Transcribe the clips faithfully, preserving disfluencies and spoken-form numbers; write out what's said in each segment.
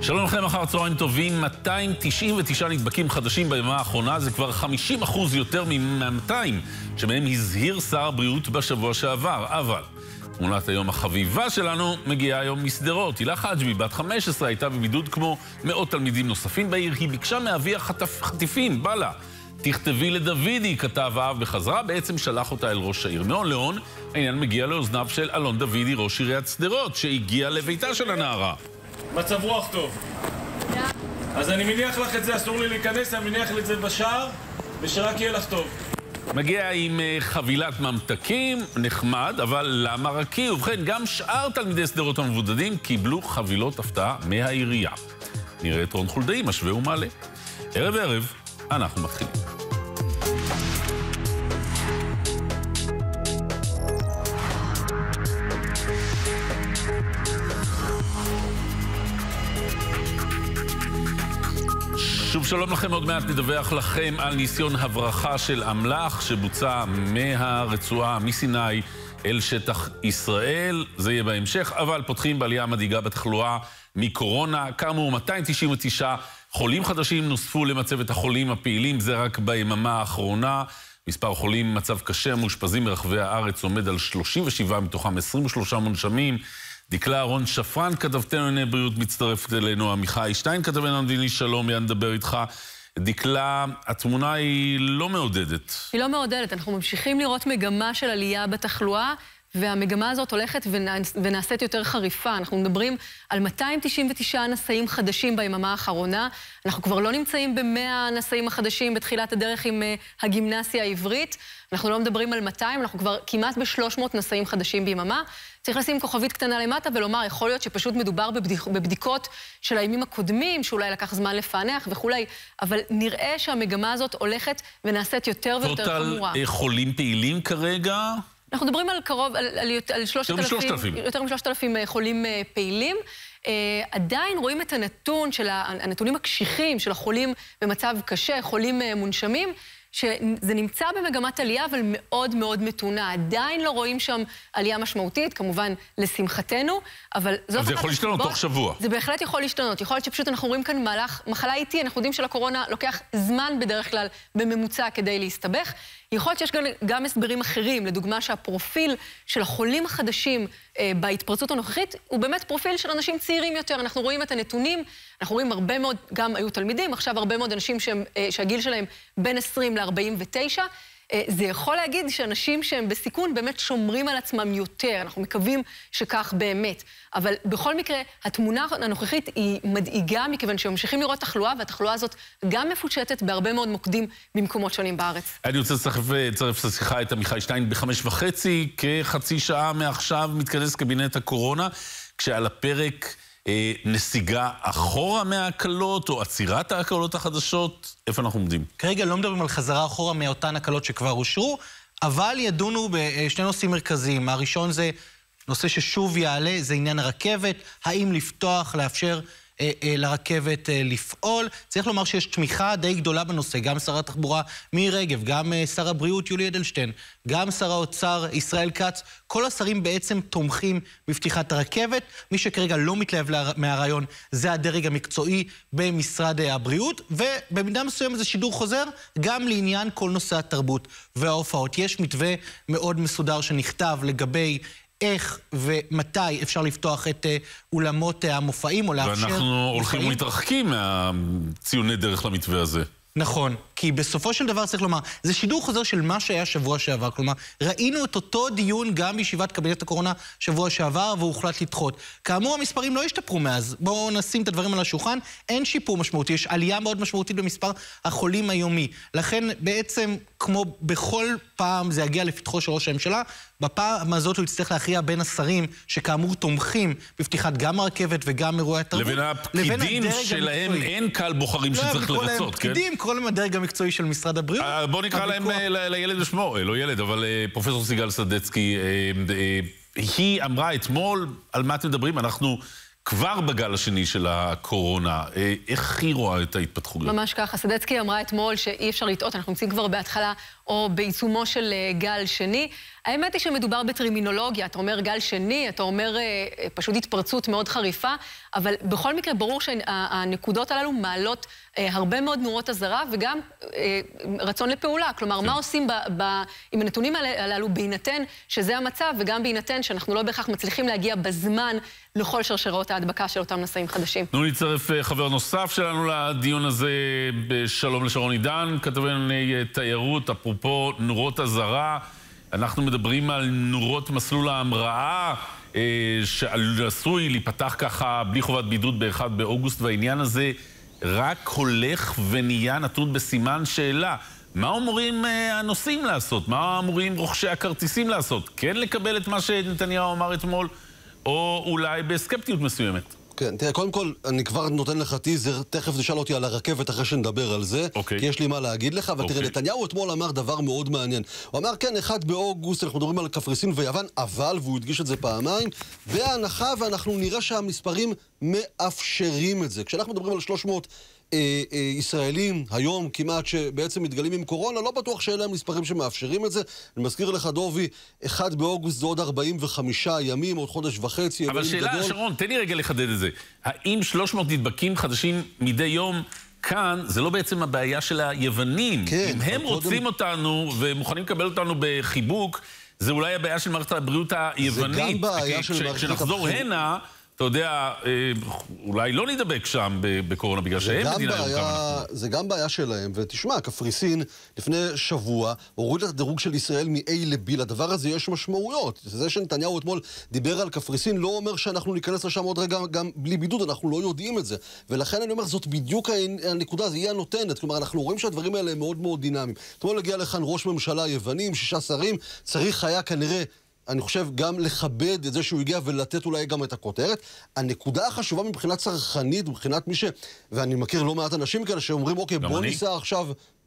שלום לכם, אחר צהריים טובים. מאתיים תשעים ותשעה נדבקים חדשים ביממה האחרונה, זה כבר חמישים אחוז יותר מ-מאתיים שמהם הזהיר שר הבריאות בשבוע שעבר. אבל תמונת היום החביבה שלנו מגיעה היום מסדרות. הילה חג'בי, בת חמש עשרה, הייתה בבידוד כמו מאות תלמידים נוספים בעיר. היא ביקשה מאביה חטפ, חטיפים, בא לה. תכתבי לדוידי, כתב האב בחזרה, בעצם שלח אותה אל ראש העיר. מהון להון, העניין מגיע לאוזניו של אלון דוידי, ראש עיריית שדרות, שהגיע לביתה של הנערה. מצב רוח טוב. אז אני מניח לך את זה, אסור לי להיכנס, אני מניח את זה בשער, ושרק יהיה לך טוב. מגיע עם חבילת ממתקים, נחמד, אבל למה רקי? ובכן, גם שאר תלמידי שדרות המבודדים קיבלו חבילות הפתעה מהעירייה. נראה את רון חולדאי, משווה ומעלה. ערב ערב, אנחנו מתחילים. שוב שלום לכם, עוד מעט נדווח לכם על ניסיון הברחה של אמל"ח שבוצע מהרצועה, מסיני אל שטח ישראל. זה יהיה בהמשך, אבל פותחים בעלייה מדאיגה בתחלואה מקורונה. כאמור, מאתיים תשעים ותשעה חולים חדשים נוספו למצבת החולים הפעילים, זה רק ביממה האחרונה. מספר חולים מצב קשה מאושפזים ברחבי הארץ עומד על שלושים ושבעה, מתוכם עשרים ושלושה מונשמים. דקלה אהרון שפרן, כתבתנו לענייני בריאות, מצטרפת אלינו. עמיחי שטיין, כתבנו המדיני, שלום, יאן נדבר איתך. דקלה, התמונה היא לא מעודדת. היא לא מעודדת, אנחנו ממשיכים לראות מגמה של עלייה בתחלואה, והמגמה הזאת הולכת ונעשית יותר חריפה. אנחנו מדברים על מאתיים תשעים ותשעה נשאים חדשים ביממה האחרונה. אנחנו כבר לא נמצאים ב-מאה הנשאים החדשים בתחילת הדרך עם הגימנסיה העברית. אנחנו לא מדברים על מאתיים, אנחנו כבר כמעט ב-שלוש מאות נשאים חדשים ביממה. צריך לשים כוכבית קטנה למטה ולומר, יכול להיות שפשוט מדובר בבדיק, בבדיקות של הימים הקודמים, שאולי לקח זמן לפענח וכולי, אבל נראה שהמגמה הזאת הולכת ונעשית יותר ויותר חמורה. טוטל חולים פעילים כרגע? אנחנו מדברים על קרוב, על, על, על שלושת אלפים, יותר משלושת אלפים חולים פעילים. Uh, עדיין רואים את הנתון של הנתונים הקשיחים של החולים במצב קשה, חולים uh, מונשמים, שזה נמצא במגמת עלייה, אבל מאוד מאוד מתונה. עדיין לא רואים שם עלייה משמעותית, כמובן לשמחתנו, אבל זו... אבל זה יכול להשתנות תוך שבוע. זה בהחלט יכול להשתנות. יכול להיות שפשוט אנחנו רואים כאן מהלך, מחלה איטי, אנחנו יודעים שלקורונה לוקח זמן בדרך כלל בממוצע כדי להסתבך. יכול להיות שיש גם, גם הסברים אחרים, לדוגמה שהפרופיל של החולים החדשים אה, בהתפרצות הנוכחית, הוא באמת פרופיל של אנשים צעירים יותר. אנחנו רואים את הנתונים, אנחנו רואים הרבה מאוד, גם היו תלמידים, עכשיו הרבה מאוד אנשים שהם, אה, שהגיל שלהם בין עשרים לארבעים ותשע, אה, זה יכול להגיד שאנשים שהם בסיכון באמת שומרים על עצמם יותר, אנחנו מקווים שכך באמת. אבל בכל מקרה, התמונה הנוכחית היא מדאיגה, מכיוון שממשיכים לראות תחלואה, והתחלואה הזאת גם מפושטת בהרבה מאוד מוקדים במקומות שונים בארץ. אני רוצה לצרף לשיחה את עמיחי שטיין בחמש וחצי, כחצי שעה מעכשיו מתכנס קבינט הקורונה, כשעל הפרק אה, נסיגה אחורה מההקלות, או עצירת ההקלות החדשות. איפה אנחנו עומדים? כרגע לא מדברים על חזרה אחורה מאותן הקלות שכבר אושרו, אבל ידונו בשני נושאים מרכזיים. הראשון זה נושא ששוב יעלה, זה עניין הרכבת, האם לפתוח, לאפשר אה, אה, לרכבת אה, לפעול. צריך לומר שיש תמיכה די גדולה בנושא, גם שר התחבורה מירי רגב, גם אה, שר הבריאות יולי אדלשטיין, גם שר האוצר ישראל כץ, כל השרים בעצם תומכים בפתיחת הרכבת. מי שכרגע לא מתלהב מהרעיון זה הדרג המקצועי במשרד הבריאות, ובמידה מסוימת זה שידור חוזר גם לעניין כל נושא התרבות וההופעות. יש מתווה מאוד מסודר שנכתב לגבי איך ומתי אפשר לפתוח את אולמות המופעים או לאפשר... ואנחנו הולכים ומתרחקים מהציוני דרך למתווה הזה. נכון, כי בסופו של דבר צריך לומר, זה שידור חוזר של מה שהיה שבוע שעבר, כלומר, ראינו את אותו דיון גם בישיבת קבינט הקורונה שבוע שעבר, והוא הוחלט לדחות. כאמור, המספרים לא השתפרו מאז, בואו נשים את הדברים על השולחן, אין שיפור משמעותי, יש עלייה מאוד משמעותית במספר החולים היומי. לכן בעצם, כמו בכל פעם זה יגיע לפתחו של ראש הממשלה, בפעם הזאת הוא יצטרך להכריע בין השרים שכאמור תומכים בפתיחת גם הרכבת וגם אירועי התרבות. לבין הפקידים שלהם אין קהל בוחרים שצריך לרצות, כן? פקידים, קורא להם הדרג המקצועי של משרד הבריאות. בואו נקרא להם לילד בשמו, לא ילד, אבל פרופסור סיגל סדצקי, היא אמרה אתמול, על מה אתם מדברים? אנחנו כבר בגל השני של הקורונה. איך היא רואה את ההתפתחות? ממש ככה. סדצקי אמרה אתמול שאי אפשר לטעות, אנחנו נמצאים כבר בהתחלה או בעיצומו של גל שני. האמת היא שמדובר בטרמינולוגיה, אתה אומר גל שני, אתה אומר פשוט התפרצות מאוד חריפה, אבל בכל מקרה ברור שהנקודות הללו מעלות הרבה מאוד נורות אזהרה, וגם רצון לפעולה. כלומר, מה עושים עם הנתונים הללו בהינתן שזה המצב, וגם בהינתן שאנחנו לא בהכרח מצליחים להגיע בזמן לכל שרשרות ההדבקה של אותם נשאים חדשים. תנו להצטרף חבר נוסף שלנו לדיון הזה. שלום לשרון עידן, כתבני תיירות, אפרופו נורות אזהרה. אנחנו מדברים על נורות מסלול ההמראה, שעשוי להיפתח ככה בלי חובת בידוד ב-אחד באוגוסט, והעניין הזה רק הולך ונהיה נתון בסימן שאלה. מה אמורים הנוסעים לעשות? מה אמורים רוכשי הכרטיסים לעשות? כן לקבל את מה שנתניהו אמר אתמול, או אולי בסקפטיות מסוימת? כן, תראה, קודם כל, אני כבר נותן לך טיזר, תכף תשאל אותי על הרכבת אחרי שנדבר על זה, okay. כי יש לי מה להגיד לך, אבל okay. תראה, נתניהו אתמול אמר דבר מאוד מעניין. הוא אמר, כן, אחד באוגוסט, אנחנו מדברים על קפריסין ויוון, אבל, והוא הדגיש את זה פעמיים, בהנחה, ואנחנו נראה שהמספרים מאפשרים את זה. כשאנחנו מדברים על שלוש מאות אה, אה, ישראלים, היום כמעט שבעצם מתגלים עם קורונה, לא בטוח שאלה המספרים שמאפשרים את זה. אני מזכיר לך, דובי, אחד באוגוסט זה עוד ארבעים וחמישה ימים, עוד חודש וחצי. אבל שאלה, שרון, תן לי רגע לחדד את זה. האם שלוש מאות נדבקים חדשים מדי יום כאן, זה לא בעצם הבעיה של היוונים? כן, אם הם רוצים קודם... אותנו ומוכנים לקבל אותנו בחיבוק, זה אולי הבעיה של מערכת הבריאות היוונית. זה גם בעיה של מערכת הבריאות. כשנחזור הנה, אתה יודע, אולי לא נדבק שם בקורונה, בגלל שהם מדינה ירוקה. זה גם בעיה שלהם, ותשמע, קפריסין לפני שבוע הוריד את הדירוג של ישראל מ-A ל-B, לדבר הזה יש משמעויות. זה שנתניהו אתמול דיבר על קפריסין לא אומר שאנחנו ניכנס לשם עוד רגע גם בלי בידוד, אנחנו לא יודעים את זה. ולכן אני אומר, זאת בדיוק הנקודה, זה יהיה הנותנת. כלומר, אנחנו רואים שהדברים האלה הם מאוד מאוד דינמיים. אתמול הגיע לכאן ראש ממשלה יוונים, שישה שרים, צריך היה כנראה אני חושב גם לכבד את זה שהוא הגיע ולתת אולי גם את הכותרת. הנקודה החשובה מבחינת צרכנית, מבחינת מי ש... ואני מכיר לא מעט אנשים כאלה שאומרים, אוקיי, בוא ניסע עכשיו,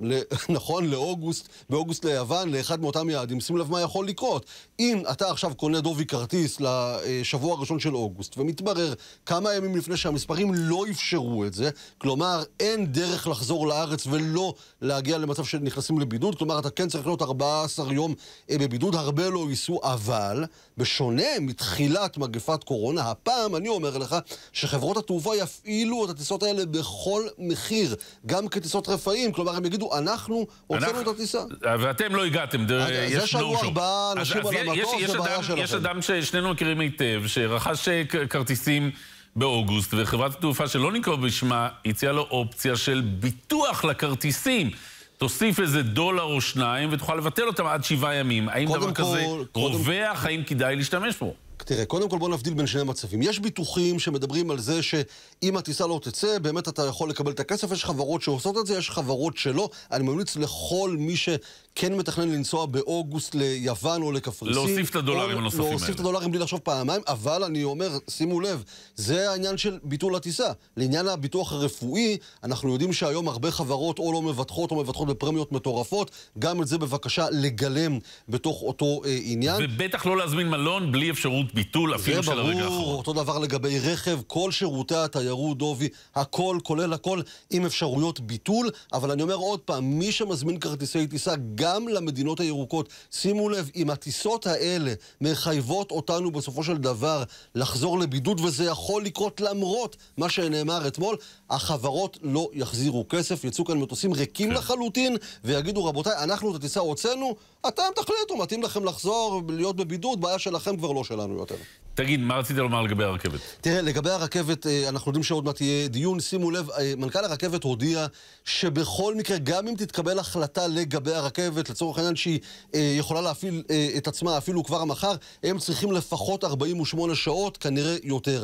נכון, לאוגוסט, באוגוסט ליוון, לאחד מאותם יעדים. שים לב מה יכול לקרות. אם אתה עכשיו קונה דובי כרטיס לשבוע הראשון של אוגוסט, ומתברר כמה ימים לפני שהמספרים לא אפשרו את זה, כלומר, אין דרך לחזור לארץ ולא להגיע למצב שנכנסים לבידוד, כלומר, אתה כן צריך להיות ארבעה עשר יום בבידוד, הרבה לא ייסעו, אבל בשונה מתחילת מגפת קורונה, הפעם אני אומר לך שחברות התעופה יפעילו את הטיסות האלה בכל מחיר, גם כטיסות רפאים, כלומר הם יגידו, אנחנו הוצאנו את הטיסה. ואתם לא הגעתם, זה שבוע ארבעה אנשים על המטוס, זה בעיה שלכם. יש אדם ששנינו מכירים היטב, שרכש כרטיסים באוגוסט, וחברת התעופה שלא נקרא בשמה, הציעה לו אופציה של ביטוח לכרטיסים. תוסיף איזה דולר או שניים ותוכל לבטל אותם עד שבעה ימים. האם דבר כזה רווח, האם כדאי להשתמש בו? תראה, קודם כל בוא נבדיל בין שני מצבים. יש ביטוחים שמדברים על זה שאם הטיסה לא תצא, באמת אתה יכול לקבל את הכסף. יש חברות שעושות את זה, יש חברות שלא. אני ממליץ לכל מי שכן מתכנן לנסוע באוגוסט ליוון או לקפריסין. להוסיף את הדולרים הנוספים האלה. להוסיף את הדולרים בלי לחשוב פעמיים, אבל אני אומר, שימו לב, זה העניין של ביטול הטיסה. לעניין הביטוח הרפואי, אנחנו יודעים שהיום הרבה חברות או לא מבטחות או מבטחות בפרמיות מטורפות. גם את זה בבקשה לגלם בתוך אותו אה, עניין. ובטח לא להזמין מלון בלי אפשרות ביטול אפילו של הרגע האחרון. אותו דבר לגבי רכב, כל שירותי התיירות, דובי, הכל, כולל הכל, עם אפשרויות ביטול, אבל אני אומר עוד פעם, מי שמזמין כרטיסי טיסה גם למדינות הירוקות, שימו לב, אם הטיסות האלה מחייבות אותנו בסופו של דבר לחזור לבידוד, וזה יכול לקרות למרות מה שנאמר אתמול, החברות לא יחזירו כסף, יצאו כאן מטוסים ריקים לחלוטין, ויגידו, רבותיי, אנחנו את הטיסה הוצאנו, אתם תחליטו, מתאים לכם לחזור, להיות בבידוד, בעיה שלכם כבר לא שלנו יותר. תגיד, מה רצית לומר לגבי הרכבת? תראה, לגבי הרכבת, אנחנו יודעים שעוד מעט יהיה דיון, שימו לב, מנכ"ל הרכבת הודיע שבכל מקרה, גם אם תתקבל החלטה לגבי הרכבת, לצורך העניין שהיא יכולה להפעיל את עצמה אפילו כבר מחר, הם צריכים לפחות ארבעים ושמונה שעות, כנראה יותר.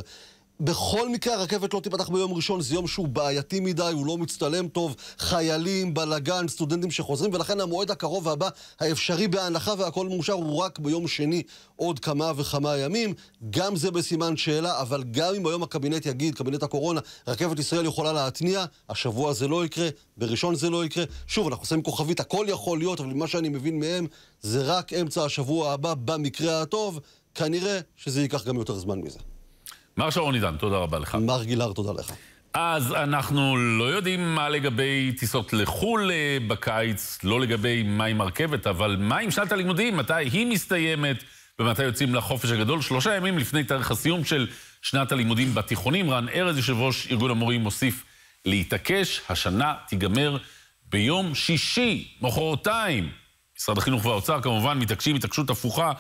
בכל מקרה הרכבת לא תיפתח ביום ראשון, זה יום שהוא בעייתי מדי, הוא לא מצטלם טוב, חיילים, בלגן, סטודנטים שחוזרים, ולכן המועד הקרוב הבא, האפשרי בהנחה והכל מאושר, הוא רק ביום שני עוד כמה וכמה ימים. גם זה בסימן שאלה, אבל גם אם היום הקבינט יגיד, קבינט הקורונה, רכבת ישראל יכולה להתניע, השבוע זה לא יקרה, בראשון זה לא יקרה. שוב, אנחנו עושים כוכבית, הכל יכול להיות, אבל מה שאני מבין מהם, זה רק אמצע השבוע הבא, במקרה הטוב, כנראה שזה ייקח גם יותר זמן מזה. מר שרון עידן, תודה רבה לך. מר גילר, תודה לך. אז אנחנו לא יודעים מה לגבי טיסות לחול בקיץ, לא לגבי מה עם הרכבת, אבל מה עם שנת הלימודים? מתי היא מסתיימת ומתי יוצאים לחופש הגדול? שלושה ימים לפני תאריך הסיום של שנת הלימודים בתיכונים. רן ארז, יושב ראש ארגון המורים, מוסיף להתעקש. השנה תיגמר ביום שישי, מחרתיים. משרד החינוך והאוצר כמובן מתעקשים התעקשות הפוכה.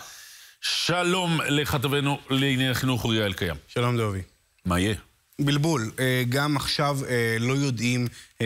שלום לכתבנו לענייני חינוך אוריה אלקיים. שלום דובי. מה יהיה? בלבול, גם עכשיו לא יודעים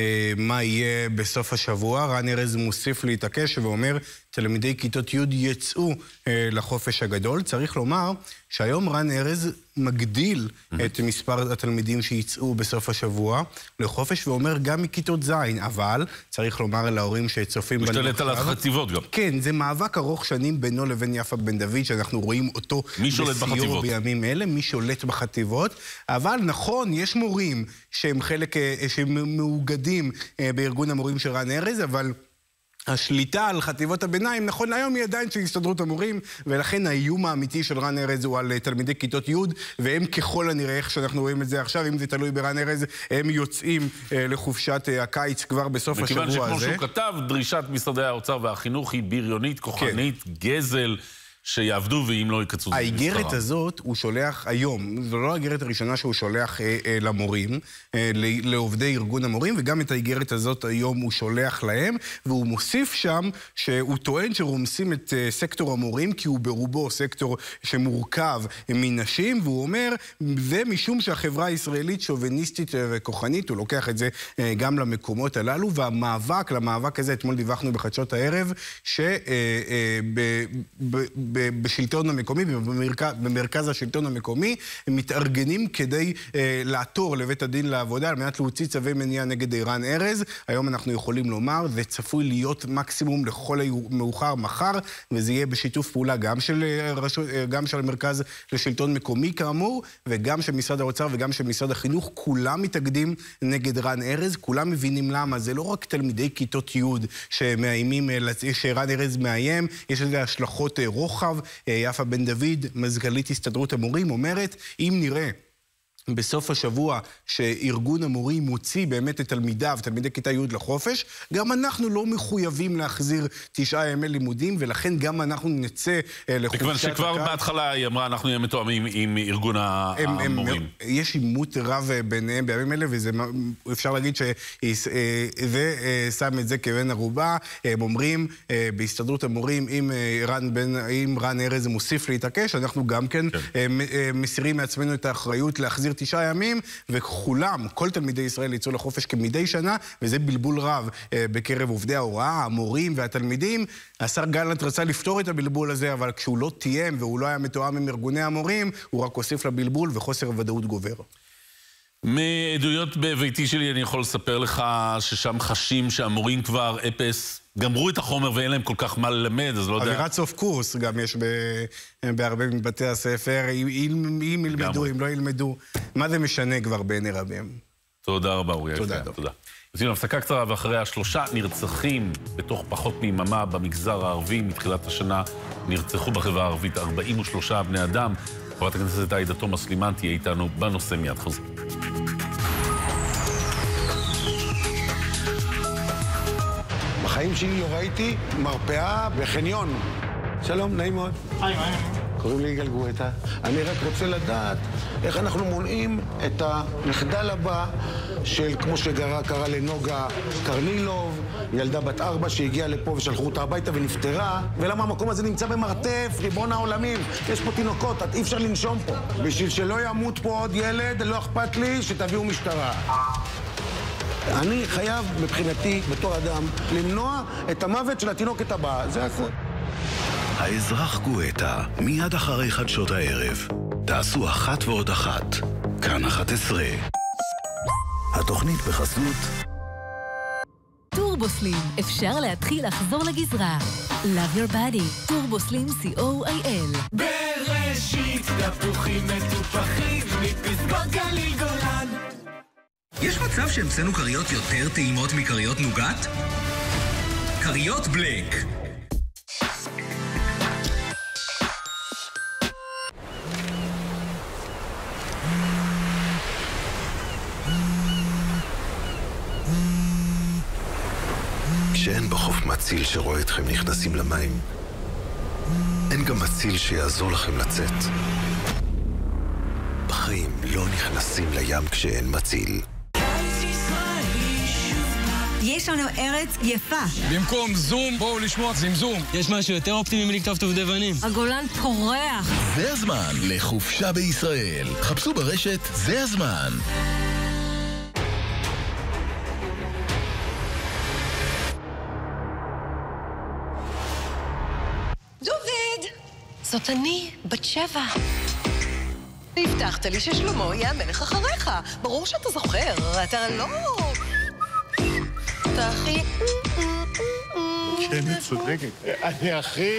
מה יהיה בסוף השבוע. רן ארז מוסיף להתעקש ואומר, תלמידי כיתות י' יצאו לחופש הגדול. צריך לומר שהיום רן ארז מגדיל את מספר התלמידים שיצאו בסוף השבוע לחופש, ואומר גם מכיתות זין, אבל צריך לומר להורים שצופים בנו משתלט על החטיבות גם. כן, זה מאבק ארוך שנים בינו לבין יפה בן דוד, שאנחנו רואים אותו בסיור בימים אלה, מי שולט בחטיבות. אבל נכון, יש מורים שהם חלק, שהם מאוגדים בארגון המורים של רן ארז, אבל השליטה על חטיבות הביניים, נכון להיום היא עדיין של הסתדרות המורים, ולכן האיום האמיתי של רן ארז הוא על תלמידי כיתות י', והם ככל הנראה, איך שאנחנו רואים את זה עכשיו, אם זה תלוי ברן ארז, הם יוצאים לחופשת הקיץ כבר בסוף השבוע הזה. מכיוון שכמו שהוא כתב, דרישת משרדי האוצר והחינוך היא בריונית, כוחנית, כן. גזל, שיעבדו ואם לא יקצו. האיגרת הזאת הוא שולח היום, זו לא האיגרת הראשונה שהוא שולח אה, אה, למורים, אה, לעובדי ארגון המורים, וגם את האיגרת הזאת היום הוא שולח להם, והוא מוסיף שם שהוא טוען שרומסים את אה, סקטור המורים, כי הוא ברובו סקטור שמורכב מנשים, והוא אומר, זה משום שהחברה הישראלית שוביניסטית וכוחנית, הוא לוקח את זה אה, גם למקומות הללו, והמאבק, למאבק הזה, אתמול דיווחנו בחדשות הערב, ש... אה, אה, ב, ב, ב, בשלטון המקומי, במרכז, במרכז השלטון המקומי, הם מתארגנים כדי אה, לעתור לבית הדין לעבודה, על מנת להוציא צווי מניעה נגד רן ארז. היום אנחנו יכולים לומר, זה צפוי להיות מקסימום לכל מאוחר מחר, וזה יהיה בשיתוף פעולה גם של, רשות, גם של המרכז לשלטון מקומי כאמור, וגם של משרד האוצר וגם של משרד החינוך, כולם מתאגדים נגד רן ארז, כולם מבינים למה, זה לא רק תלמידי כיתות י' שמאיימים, שרן ארז מאיים, יש לזה השלכות רוחב. יפה בן דוד, מזכ"לית הסתדרות המורים, אומרת, אם נראה בסוף השבוע שארגון המורים מוציא באמת את תלמידיו, תלמידי כיתה י' לחופש, גם אנחנו לא מחויבים להחזיר תשעה ימי לימודים, ולכן גם אנחנו נצא לחופשת מכיוון שכבר בהתחלה היא אמרה, אנחנו נהיה מתואמים עם ארגון המורים. יש עימות רב ביניהם בימים אלה, ואפשר להגיד שזה שם את זה כבן ערובה. הם אומרים, בהסתדרות המורים, אם רן ארז מוסיף להתעקש, אנחנו גם כן מסירים מעצמנו את האחריות להחזיר תשעה ימים, וכולם, כל תלמידי ישראל יצאו לחופש כמדי שנה, וזה בלבול רב בקרב עובדי ההוראה, המורים והתלמידים. השר גלנט רצה לפתור את הבלבול הזה, אבל כשהוא לא תיאם והוא לא היה מתואם עם ארגוני המורים, הוא רק הוסיף לבלבול וחוסר ודאות גובר. מעדויות בביתי שלי אני יכול לספר לך ששם חשים שהמורים כבר אפס, גמרו את החומר ואין להם כל כך מה ללמד, אז לא יודע. אווירת סוף קורס גם יש בהרבה מבתי הספר, אם ילמדו, אם לא ילמדו, מה זה משנה כבר בעיני רבים? תודה רבה, אוריה. תודה. תודה. יוצאים להפסקה קצרה, ואחריה שלושה נרצחים בתוך פחות מיממה במגזר הערבי. מתחילת השנה נרצחו בחברה הערבית ארבעים ושלושה בני אדם. חברת הכנסת עאידה תומא סלימאן תהיה איתנו בנושא מיד חוזר. בחיים שלי לא ראיתי מרפאה בחניון. שלום, נעים מאוד. היי, היי. קוראים לי יגאל גואטה. אני רק רוצה לדעת איך אנחנו מונעים את המחדל הבא של, כמו שקרה לנוגה קרנילוב, ילדה בת ארבע שהגיעה לפה ושלחו אותה הביתה ונפטרה, ולמה המקום הזה נמצא במרתף, ריבון העולמים, יש פה תינוקות, אי אפשר לנשום פה. בשביל שלא ימות פה עוד ילד, לא אכפת לי שתביאו משטרה. אני חייב, מבחינתי, בתור אדם, למנוע את המוות של התינוקת הבאה. זה הכל. האזרח גואטה, מיד אחרי חדשות הערב. תעשו אחת ועוד אחת. כאן אחת עשרה. התוכנית בחסות טורבוסלים, אפשר להתחיל לחזור לגזרה. Love your body, טורבוסלים סי או איי אל. בראשית, תפוחים מטופחים, מפסגות גליל גולן. יש מצב שהמצאנו קריות יותר טעימות מקריות נוגת? קריות בלק. שאין בחוף מציל שרואה אתכם נכנסים למים. אין גם מציל שיעזור לכם לצאת. בחיים לא נכנסים לים כשאין מציל. יש לנו ארץ יפה. במקום זום, בואו לשמוע זמזום. יש משהו יותר אופטימי מלכתוב דובדבנים. הגולן פורח. זה הזמן לחופשה בישראל. חפשו ברשת, זה הזמן. דוד! זאת אני, בת שבע. הבטחת לי ששלמה יהיה המלך אחריך. ברור שאתה זוכר, אתה לא... אתה הכי... כן, אני צודקת. אני הכי...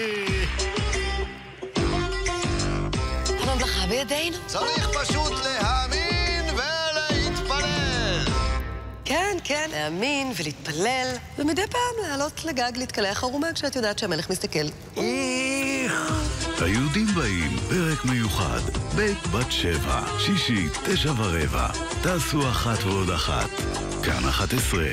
הממלכה בידינו. צריך פשוט להאמין ולהתפלל. כן, כן, להאמין ולהתפלל, ומדי פעם לעלות לגג להתקלח ערומה כשאת יודעת שהמלך מסתכל. איך... היהודים באים, פרק מיוחד, בית בת שבע, שישי, תשע ורבע. תעשו אחת ועוד אחת. כאן אחת עשרה.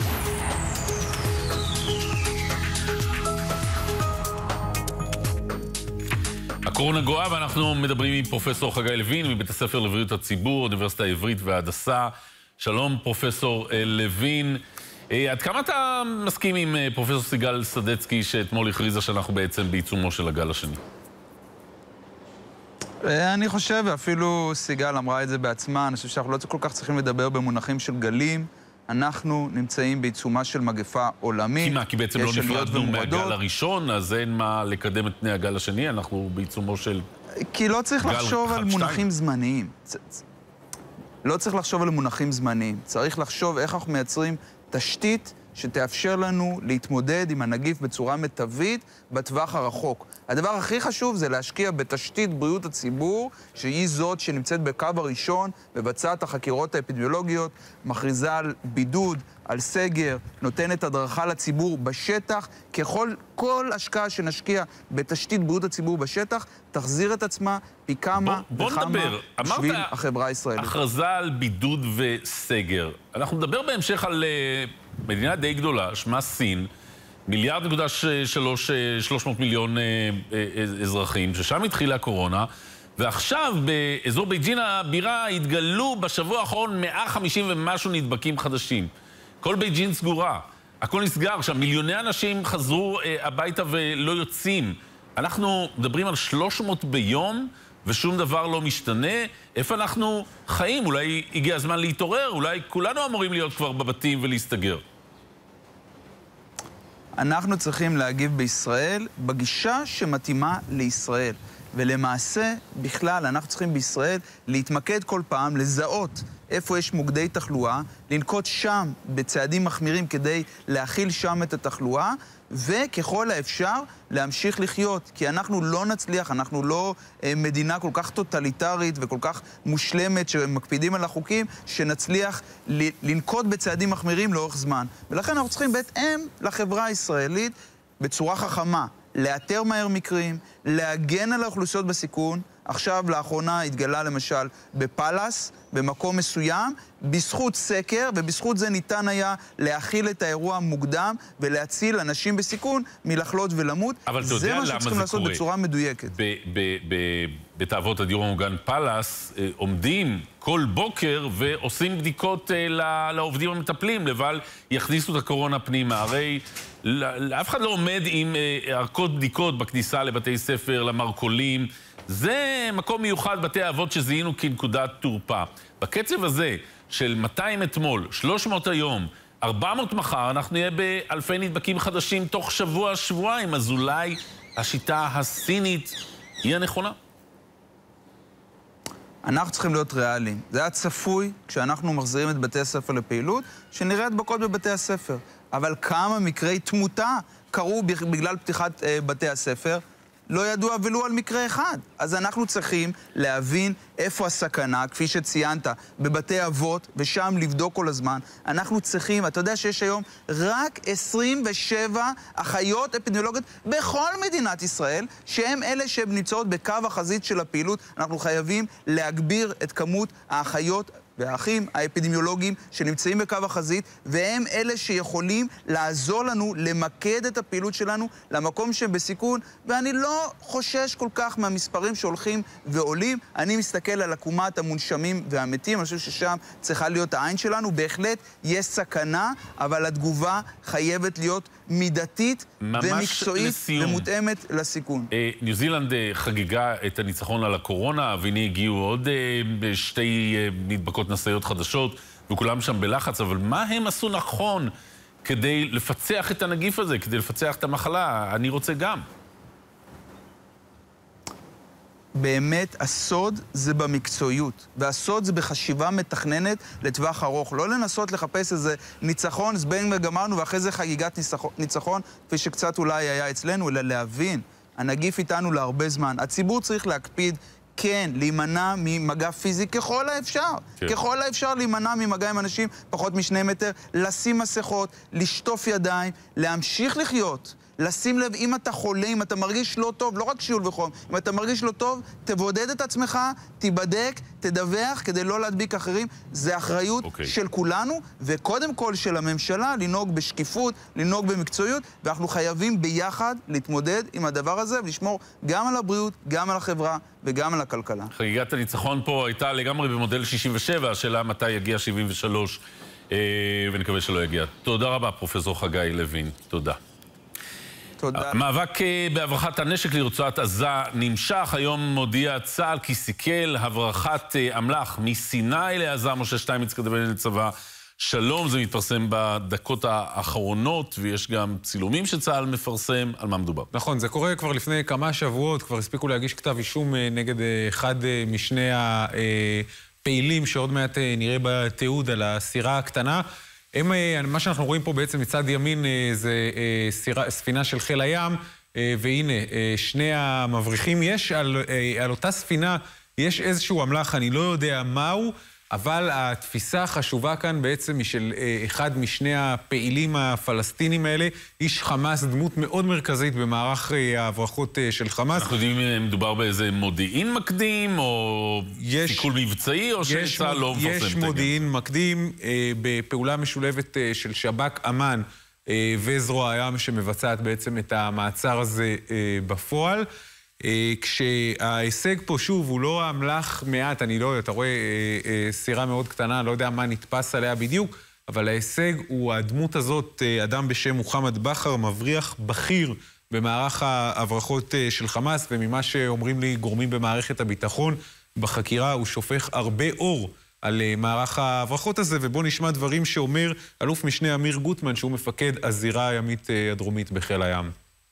הקורונה גואה, ואנחנו מדברים עם פרופסור חגי לוין מבית הספר לבריאות הציבור, אוניברסיטה העברית וההדסה. שלום פרופסור לוין. עד כמה אתה מסכים עם פרופסור סיגל סדצקי שאתמול הכריזה שאנחנו בעצם בעיצומו של הגל השני? אני חושב, ואפילו סיגל אמרה את זה בעצמה, אני חושב שאנחנו לא כל כך צריכים לדבר במונחים של גלים. אנחנו נמצאים בעיצומה של מגפה עולמית. כי מה? כי בעצם לא נפרדנו מהגל הראשון, אז אין מה לקדם את פני הגל השני, אנחנו בעיצומו של... כי לא צריך לחשוב על מונחים זמניים. לא צריך לחשוב על מונחים זמניים. צריך לחשוב איך אנחנו מייצרים תשתית שתאפשר לנו להתמודד עם הנגיף בצורה מיטבית בטווח הרחוק. הדבר הכי חשוב זה להשקיע בתשתית בריאות הציבור, שהיא זאת שנמצאת בקו הראשון, מבצעת החקירות האפידמיולוגיות, מכריזה על בידוד, על סגר, נותנת הדרכה לציבור בשטח. ככל כל השקעה שנשקיע בתשתית בריאות הציבור בשטח, תחזיר את עצמה פי כמה בוא, בוא וכמה בשביל החברה הישראלית. הכרזה על בידוד וסגר. אנחנו נדבר בהמשך על uh, מדינה די גדולה, שמה סין, מיליארד נקודה שלוש, שלוש מאות מיליון uh, uh, אזרחים, ששם התחילה הקורונה, ועכשיו באזור בייג'ין הבירה התגלו בשבוע האחרון מאה וחמישים ומשהו נדבקים חדשים. כל בייג'ין סגורה, הכל נסגר, שם מיליוני אנשים חזרו אה, הביתה ולא יוצאים. אנחנו מדברים על שלוש מאות ביום ושום דבר לא משתנה. איפה אנחנו חיים? אולי הגיע הזמן להתעורר, אולי כולנו אמורים להיות כבר בבתים ולהסתגר. אנחנו צריכים להגיב בישראל בגישה שמתאימה לישראל. ולמעשה, בכלל, אנחנו צריכים בישראל להתמקד כל פעם, לזהות איפה יש מוקדי תחלואה, לנקוט שם בצעדים מחמירים כדי להכיל שם את התחלואה, וככל האפשר להמשיך לחיות. כי אנחנו לא נצליח, אנחנו לא אה, מדינה כל כך טוטליטרית וכל כך מושלמת שמקפידים על החוקים, שנצליח ל- לנקוט בצעדים מחמירים לאורך זמן. ולכן אנחנו צריכים בהתאם לחברה הישראלית בצורה חכמה. לאתר מהר מקרים, להגן על האוכלוסיות בסיכון. עכשיו, לאחרונה, התגלה למשל בפלס, במקום מסוים, בזכות סקר, ובזכות זה ניתן היה להכיל את האירוע מוקדם ולהציל אנשים בסיכון מלחלות ולמות. אבל אתה יודע למה זה קורה. זה מה שצריכים לעשות בצורה מדויקת. בתאוות הדיור המוגן פלס עומדים כל בוקר ועושים בדיקות לעובדים המטפלים, לבל יכניסו את הקורונה פנימה. הרי אף אחד לא עומד עם ערכות בדיקות בכניסה לבתי ספר, למרכולים. זה מקום מיוחד, בתי האבות שזיהינו כנקודת תורפה. בקצב הזה של מאתיים אתמול, שלוש מאות היום, ארבע מאות מחר, אנחנו נהיה באלפי נדבקים חדשים תוך שבוע, שבועיים. אז אולי השיטה הסינית היא הנכונה? אנחנו צריכים להיות ריאליים. זה היה צפוי, כשאנחנו מחזירים את בתי הספר לפעילות, שנראה הדבקות בבתי הספר. אבל כמה מקרי תמותה קרו בגלל פתיחת אה, בתי הספר? לא ידוע ולו על מקרה אחד. אז אנחנו צריכים להבין איפה הסכנה, כפי שציינת, בבתי אבות, ושם לבדוק כל הזמן. אנחנו צריכים, אתה יודע שיש היום רק עשרים ושבע אחיות אפידמיולוגיות בכל מדינת ישראל, שהם אלה שנמצאות בקו החזית של הפעילות. אנחנו חייבים להגביר את כמות האחיות והאחים האפידמיולוגיים שנמצאים בקו החזית, והם אלה שיכולים לעזור לנו למקד את הפעילות שלנו למקום שהם בסיכון, ואני לא חושש כל כך מהמספרים שהולכים ועולים. אני מסתכל על עקומת המונשמים והמתים, אני חושב ששם צריכה להיות העין שלנו. בהחלט יש סכנה, אבל התגובה חייבת להיות מידתית ומקצועית ומותאמת לסיכון. אה, ניו זילנד אה, חגיגה את הניצחון על הקורונה, והנה הגיעו עוד אה, שתי אה, נדבקות נשאיות חדשות, וכולם שם בלחץ, אבל מה הם עשו נכון כדי לפצח את הנגיף הזה, כדי לפצח את המחלה? אני רוצה גם. באמת, הסוד זה במקצועיות, והסוד זה בחשיבה מתכננת לטווח ארוך. לא לנסות לחפש איזה ניצחון, זבנג וגמרנו, ואחרי זה חגיגת ניצחון, כפי שקצת אולי היה אצלנו, אלא להבין, הנגיף איתנו להרבה זמן. הציבור צריך להקפיד, כן, להימנע ממגע פיזי ככל האפשר. כן. ככל האפשר להימנע ממגע עם אנשים פחות משני מטר, לשים מסכות, לשטוף ידיים, להמשיך לחיות. לשים לב, אם אתה חולה, אם אתה מרגיש לא טוב, לא רק שיעול וחום, אם אתה מרגיש לא טוב, תבודד את עצמך, תיבדק, תדווח, כדי לא להדביק אחרים. זה אחריות okay. של כולנו, וקודם כל של הממשלה, לנהוג בשקיפות, לנהוג במקצועיות, ואנחנו חייבים ביחד להתמודד עם הדבר הזה, ולשמור גם על הבריאות, גם על החברה, וגם על הכלכלה. חגיגת הניצחון פה הייתה לגמרי במודל שישים ושבע, השאלה מתי יגיע שבעים ושלוש, ונקווה שלא יגיע. תודה רבה, פרופסור חגי לוין. תודה. תודה. המאבק בהברחת הנשק לרצועת עזה נמשך. היום מודיע צה"ל כי סיכל הברחת אמל"ח מסיני לעזה. משה שטייניץ כתב לצבא שלום, זה מתפרסם בדקות האחרונות, ויש גם צילומים שצה"ל מפרסם. על מה מדובר? נכון, זה קורה כבר לפני כמה שבועות, כבר הספיקו להגיש כתב אישום נגד אחד משני הפעילים שעוד מעט נראה בתיעוד על הסירה הקטנה. הם, מה שאנחנו רואים פה בעצם מצד ימין זה סירה, ספינה של חיל הים, והנה שני המבריחים. יש על, על אותה ספינה, יש איזשהו אמל"ח, אני לא יודע מהו, אבל התפיסה החשובה כאן בעצם היא של אחד משני הפעילים הפלסטינים האלה, איש חמאס, דמות מאוד מרכזית במערך ההברחות של חמאס. אנחנו יודעים אם מדובר באיזה מודיעין מקדים, או סיכול מבצעי, או שצה"ל לא מפרסם את זה? יש מודיעין מקדים בפעולה משולבת של שב"כ אמ"ן וזרוע הים שמבצעת בעצם את המעצר הזה בפועל. כשההישג פה שוב הוא לא אמל"ח מעט, אני לא יודע, אתה רואה סירה מאוד קטנה, לא יודע מה נתפס עליה בדיוק, אבל ההישג הוא הדמות הזאת, אדם בשם מוחמד בחר, מבריח בכיר במערך ההברחות של חמאס, וממה שאומרים לי גורמים במערכת הביטחון, בחקירה הוא שופך הרבה אור על מערך ההברחות הזה, ובוא נשמע דברים שאומר אלוף משנה אמיר גוטמן, שהוא מפקד הזירה הימית הדרומית בחיל הים.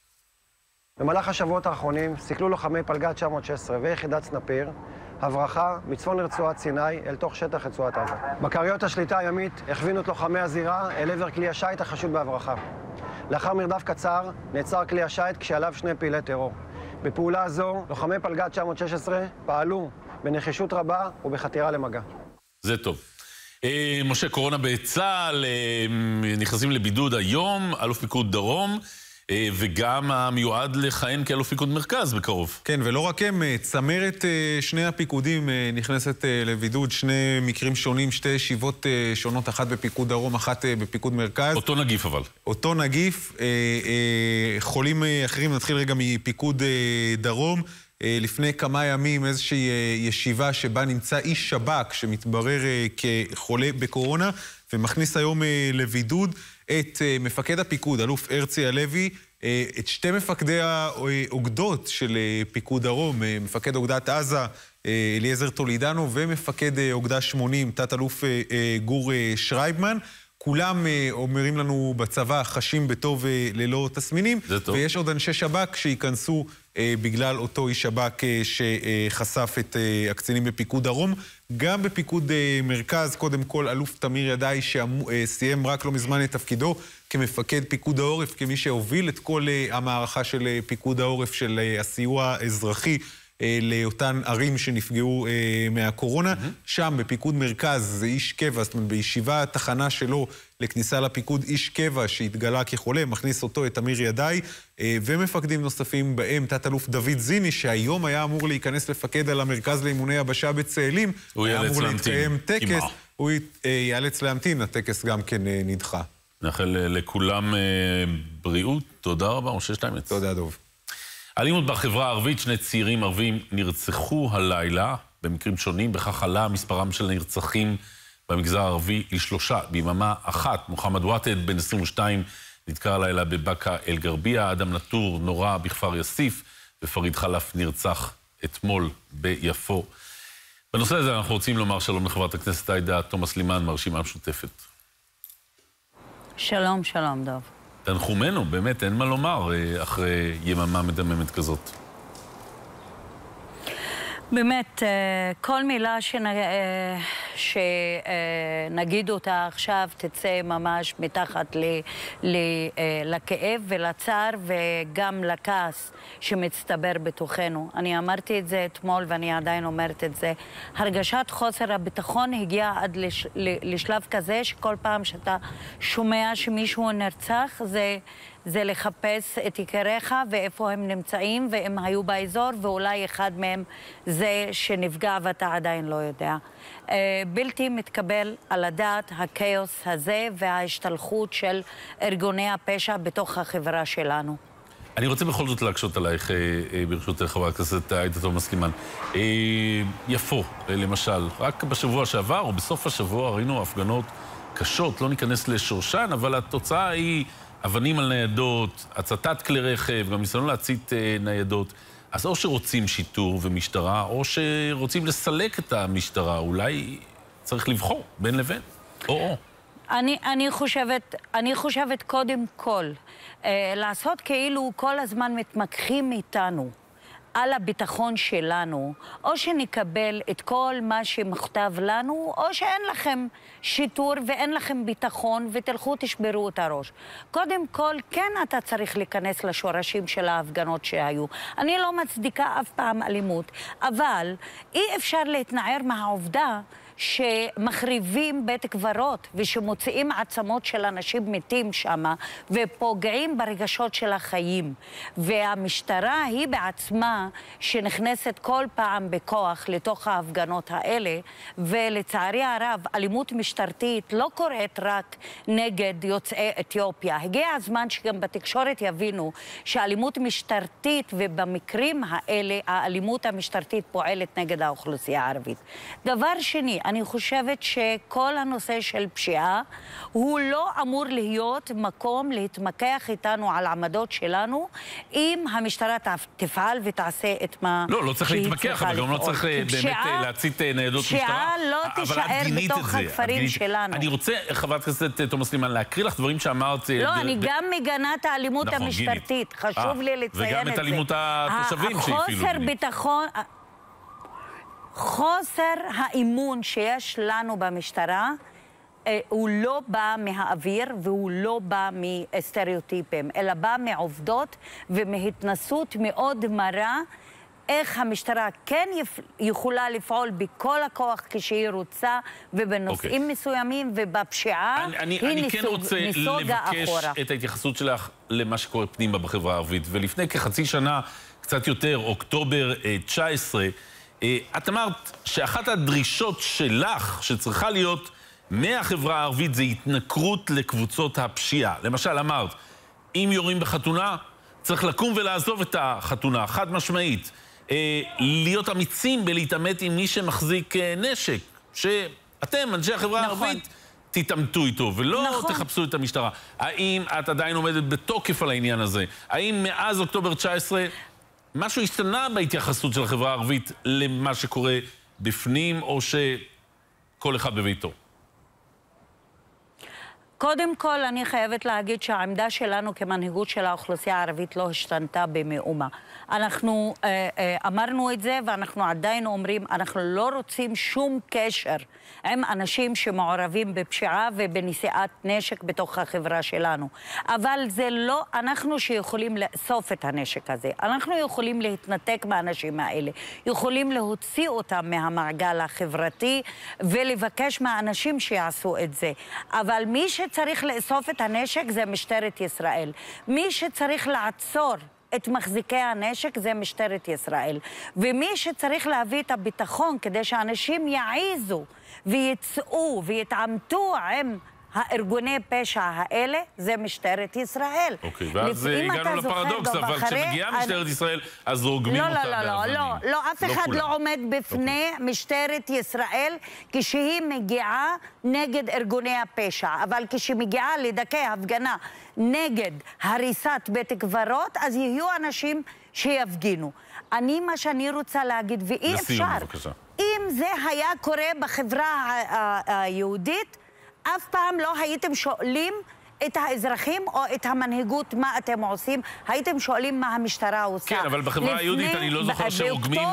במהלך השבועות האחרונים סיכלו לוחמי פלגת תשע מאות שש עשרה ויחידת סנפיר הברחה מצפון רצועת סיני אל תוך שטח רצועת עזה. בקריות השליטה הימית הכווינו את לוחמי הזירה אל עבר כלי השיט החשוד בהברחה. לאחר מרדף קצר נעצר כלי השיט כשעליו שני פעילי טרור. בפעולה הזו לוחמי פלגת תשע מאות שש עשרה פעלו בנחישות רבה ובחתירה למגע. זה טוב. משה, קורונה בצה"ל, נכנסים לבידוד היום, אלוף פיקוד דרום, וגם המיועד לכהן כאלוף פיקוד מרכז בקרוב. כן, ולא רק הם, צמרת שני הפיקודים נכנסת לבידוד, שני מקרים שונים, שתי ישיבות שונות, אחת בפיקוד דרום, אחת בפיקוד מרכז. אותו נגיף אבל. אותו נגיף, חולים אחרים, נתחיל רגע מפיקוד דרום. לפני כמה ימים איזושהי ישיבה שבה נמצא איש שב"כ שמתברר כחולה בקורונה, ומכניס היום לבידוד את מפקד הפיקוד, אלוף הרצי הלוי, את שתי מפקדי האוגדות של פיקוד דרום, מפקד אוגדת עזה, אליעזר טולידנו, ומפקד אוגדה שמונים, תת-אלוף גור שרייבמן. כולם אומרים לנו בצבא, חשים בטוב ללא תסמינים, ויש עוד אנשי שב"כ שייכנסו בגלל אותו איש שב"כ שחשף את הקצינים בפיקוד דרום. גם בפיקוד מרכז, קודם כל, אלוף תמיר ידעי שסיים רק לא מזמן את תפקידו כמפקד פיקוד העורף, כמי שהוביל את כל המערכה של פיקוד העורף של הסיוע האזרחי אה, לאותן ערים שנפגעו אה, מהקורונה. Mm-hmm. שם בפיקוד מרכז זה איש קבע, זאת אומרת בישיבה התחנה שלו לכניסה לפיקוד איש קבע שהתגלה כחולה, מכניס אותו את אמיר ידעי, אה, ומפקדים נוספים בהם תת-אלוף דוד זיני, שהיום היה אמור להיכנס לפקד על המרכז לאימוני יבשה בצאלים. הוא ייאלץ להמתין. טקס, הוא ייאלץ להמתין, הטקס גם כן אה, נדחה. נאחל לכולם אה, בריאות. תודה רבה, משה שטיימץ. תודה, דוב. אלימות בחברה הערבית, שני צעירים ערבים נרצחו הלילה במקרים שונים, בכך עלה מספרם של נרצחים במגזר הערבי לשלושה ביממה אחת. מוחמד וואטד, בן עשרים ושתיים, נדקר הלילה בבקה אל גרבייה, אדם נטור נורא בכפר יסיף, ופריד חלף נרצח אתמול ביפו. בנושא הזה אנחנו רוצים לומר שלום לחברת הכנסת עאידה תומא סלימאן מהרשימה המשותפת. שלום, שלום דוב. תנחומנו, באמת, אין מה לומר אחרי יממה מדממת כזאת. באמת, כל מילה שנגיד אותה עכשיו תצא ממש מתחת לכאב ולצער וגם לכעס שמצטבר בתוכנו. אני אמרתי את זה אתמול ואני עדיין אומרת את זה. הרגשת חוסר הביטחון הגיעה עד לשלב כזה שכל פעם שאתה שומע שמישהו נרצח זה... זה לחפש את יקיריך ואיפה הם נמצאים ואם היו באזור ואולי אחד מהם זה שנפגע ואתה עדיין לא יודע. בלתי מתקבל על הדעת הכאוס הזה וההשתלחות של ארגוני הפשע בתוך החברה שלנו. אני רוצה בכל זאת להקשות עלייך, ברשותך חברת הכנסת עאידה תומא סלימאן. יפו, למשל, רק בשבוע שעבר או בסוף השבוע ראינו הפגנות קשות, לא ניכנס לשורשן, אבל התוצאה היא אבנים על ניידות, הצתת כלי רכב, גם ניסיון להצית אה, ניידות. אז או שרוצים שיטור ומשטרה, או שרוצים לסלק את המשטרה. אולי צריך לבחור בין לבין, או-או. אני, אני חושבת, אני חושבת קודם כל, אה, לעשות כאילו כל הזמן מתמקחים איתנו על הביטחון שלנו, או שנקבל את כל מה שמכתב לנו, או שאין לכם שיטור ואין לכם ביטחון ותלכו תשברו את הראש. קודם כל, כן אתה צריך להיכנס לשורשים של ההפגנות שהיו. אני לא מצדיקה אף פעם אלימות, אבל אי אפשר להתנער מהעובדה שמחריבים בית קברות ושמוציאים עצמות של אנשים מתים שם ופוגעים ברגשות של החיים. והמשטרה היא בעצמה שנכנסת כל פעם בכוח לתוך ההפגנות האלה, ולצערי הרב אלימות משטרתית לא קורית רק נגד יוצאי אתיופיה. הגיע הזמן שגם בתקשורת יבינו שאלימות משטרתית, ובמקרים האלה האלימות המשטרתית פועלת נגד האוכלוסייה הערבית. דבר שני, אני חושבת שכל הנושא של פשיעה הוא לא אמור להיות מקום להתמקח איתנו על העמדות שלנו, אם המשטרה תפעל ותעשה את מה לא, לא צריך להתמקח, אבל גם לא צריך באמת להצית ניידות משטרה. פשיעה לא תישאר בתוך הכפרים שלנו. אני רוצה, חברת הכנסת תומא סלימאן, להקריא לך דברים שאמרת. לא, אני גם מגנה את האלימות המשטרתית. חשוב לי לציין את זה. וגם את אלימות התושבים שהפעילו. החוסר ביטחון... חוסר האמון שיש לנו במשטרה הוא לא בא מהאוויר והוא לא בא מסטריאוטיפים, אלא בא מעובדות ומהתנסות מאוד מרה איך המשטרה כן יכולה לפעול בכל הכוח כשהיא רוצה ובנושאים okay. מסוימים, ובפשיעה אני, אני, היא אני נסוג, כן רוצה נסוגה לבקש אחורה. את ההתייחסות שלך למה שקורה פנימה בחברה הערבית. ולפני כחצי שנה, קצת יותר, אוקטובר תשע עשרה, את אמרת שאחת הדרישות שלך שצריכה להיות מהחברה הערבית זה התנכרות לקבוצות הפשיעה. למשל, אמרת, אם יורים בחתונה, צריך לקום ולעזוב את החתונה, חד משמעית. להיות אמיצים בלהתעמת עם מי שמחזיק נשק, שאתם, אנשי החברה הערבית, תתעמתו איתו, ולא נכון. תחפשו את המשטרה. האם את עדיין עומדת בתוקף על העניין הזה? האם מאז אוקטובר תשע עשרה משהו השתנה בהתייחסות של החברה הערבית למה שקורה בפנים, או שכל אחד בביתו? קודם כל, אני חייבת להגיד שהעמדה שלנו כמנהיגות של האוכלוסייה הערבית לא השתנתה במאומה. אנחנו אה, אה, אמרנו את זה, ואנחנו עדיין אומרים, אנחנו לא רוצים שום קשר עם אנשים שמעורבים בפשיעה ובנשיאת נשק בתוך החברה שלנו. אבל זה לא אנחנו שיכולים לאסוף את הנשק הזה. אנחנו יכולים להתנתק מהאנשים האלה, יכולים להוציא אותם מהמעגל החברתי ולבקש מהאנשים שיעשו את זה. אבל מי שצריך לאסוף את הנשק זה משטרת ישראל. מי שצריך לעצור את מחזיקי הנשק זה משטרת ישראל. ומי שצריך להביא את הביטחון כדי שאנשים יעיזו ויצאו ויתעמתו עם הארגוני פשע האלה, זה משטרת ישראל. אוקיי, ואז הגענו לפרדוקס, אבל כשמגיעה משטרת ישראל, אז רוגמים אותה באבנים. לא, לא, לא, לא, אף אחד לא עומד בפני משטרת ישראל כשהיא מגיעה נגד ארגוני הפשע, אבל כשמגיעה לדכא הפגנה נגד הריסת בית קברות, אז יהיו אנשים שיפגינו. אני, מה שאני רוצה להגיד, ואי אפשר, אם זה היה קורה בחברה היהודית, אף פעם לא הייתם שואלים את האזרחים או את המנהיגות מה אתם עושים, הייתם שואלים מה המשטרה עושה. כן, אבל בחברה היהודית אני לא זוכר שרוגמים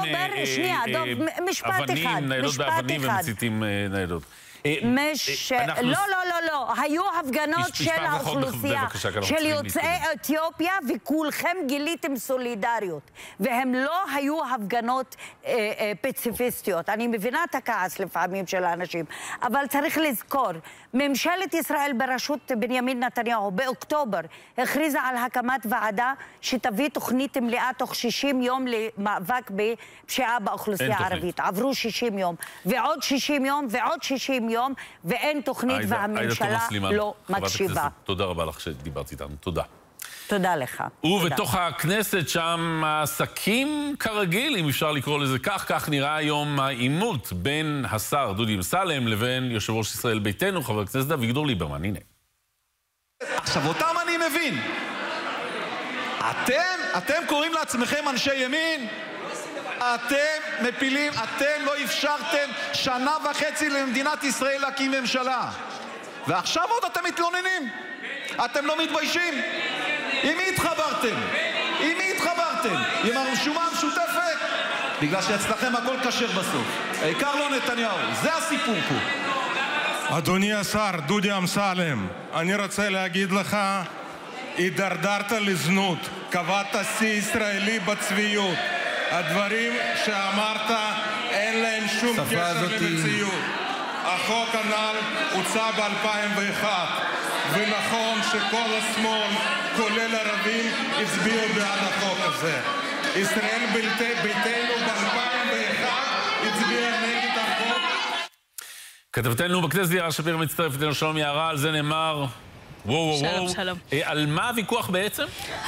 אבנים, ניידות באבנים ומציתים ניידות. מש... לא, לא, לא, לא. היו הפגנות של האוכלוסייה, של יוצאי אתיופיה, וכולכם גיליתם סולידריות. והם לא היו הפגנות אה, אה, פציפיסטיות. אני מבינה את הכעס לפעמים של האנשים, אבל צריך לזכור, ממשלת ישראל בראשות בנימין נתניהו באוקטובר הכריזה על הקמת ועדה שתביא תוכנית מלאה תוך שישים יום למאבק בפשיעה באוכלוסייה הערבית. עברו שישים יום, ועוד שישים יום, ועוד שישים יום, ואין תוכנית והממשלה לא מקשיבה. תודה רבה לך שדיברת איתנו. תודה. תודה לך. ובתוך הכנסת שם העסקים כרגיל, אם אפשר לקרוא לזה כך, כך נראה היום העימות בין השר דודי אמסלם לבין יושב ראש ישראל ביתנו, חבר הכנסת אביגדור ליברמן. הנה. עכשיו, אותם אני מבין. אתם, אתם קוראים לעצמכם אנשי ימין? אתם מפילים, אתם לא אפשרתם שנה וחצי למדינת ישראל להקים ממשלה. ועכשיו עוד אתם מתלוננים. אתם לא מתביישים? עם מי התחברתם? עם מי התחברתם? עם הרשימה המשותפת? בגלל שאצלכם הכל כשר בסוף. העיקר לא נתניהו. זה הסיפור פה. אדוני השר דודי אמסלם, אני רוצה להגיד לך, הידרדרת לזנות, קבעת שיא ישראלי בצביעות. הדברים שאמרת אין להם שום קשר למציאות. החוק הנ"ל הוצא ב-אלפיים ואחת, ונכון שכל השמאל, כולל ערבים, הצביעו בעד החוק הזה. ישראל ביתנו ב-אלפיים ואחת הצביעה נגד החוק. כתבתנו בכנסת יערה שפיר מצטרפת אלינו, שלום יערה, על זה נאמר וואו וואו וואו. שלום, שלום. על מה הוויכוח בעצם?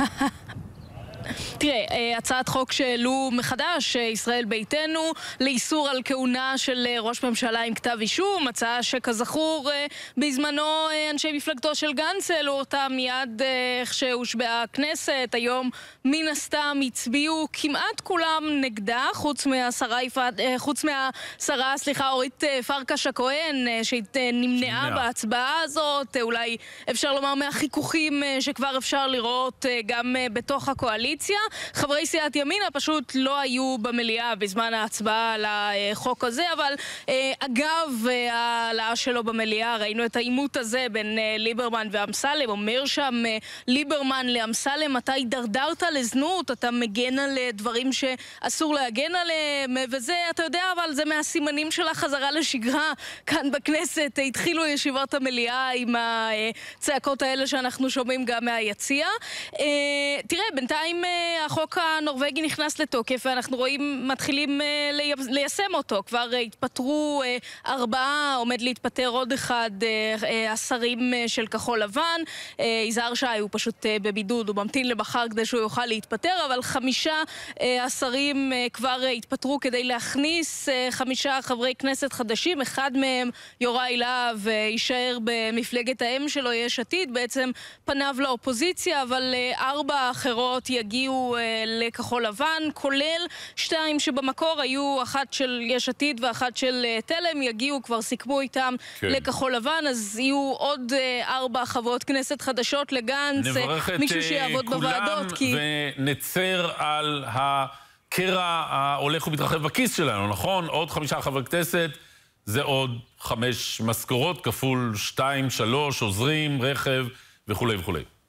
תראה, הצעת חוק שהעלו מחדש, ישראל ביתנו, לאיסור על כהונה של ראש ממשלה עם כתב אישום, הצעה שכזכור בזמנו אנשי מפלגתו של גנץ העלו אותה מיד איך שהושבעה הכנסת. היום מן הסתם הצביעו כמעט כולם נגדה, חוץ מהשרה, חוץ מהשרה, סליחה, אורית פרקש הכהן, שנמנעה בהצבעה הזאת, אולי אפשר לומר מהחיכוכים שכבר אפשר לראות גם בתוך הקואליציה. חברי סיעת ימינה פשוט לא היו במליאה בזמן ההצבעה על החוק הזה, אבל אגב ההעלאה שלו במליאה ראינו את העימות הזה בין ליברמן ואמסלם. אומר שם ליברמן לאמסלם, אתה הידרדרת לזנות, אתה מגן על דברים שאסור להגן עליהם, וזה, אתה יודע, אבל זה מהסימנים של החזרה לשגרה כאן בכנסת. התחילו ישיבות המליאה עם הצעקות האלה שאנחנו שומעים גם מהיציע. תראה, בינתיים החוק הנורווגי נכנס לתוקף, ואנחנו רואים, מתחילים ליישם אותו. כבר התפטרו ארבעה, עומד להתפטר עוד אחד, השרים של כחול לבן. יזהר שי הוא פשוט בבידוד, הוא ממתין למחר כדי שהוא יוכל להתפטר, אבל חמישה השרים כבר התפטרו כדי להכניס חמישה חברי כנסת חדשים. אחד מהם, יוראי להב, יישאר במפלגת האם שלו, יש עתיד, בעצם פניו לאופוזיציה, אבל ארבע אחרות יגיעו יגיעו אה, לכחול לבן, כולל שתיים שבמקור היו אחת של יש עתיד ואחת של אה, תלם, יגיעו, כבר סיכמו איתם כן. לכחול לבן, אז יהיו עוד אה, ארבע חברות כנסת חדשות לגנץ, מישהו שיעבוד בוועדות. כי... ונצר על הקרע ההולך ומתרחב בכיס שלנו, נכון? עוד חמישה חברי כנסת, זה עוד חמש משכורות, כפול שתיים, שלוש, עוזרים, רכב וכו' וכו'.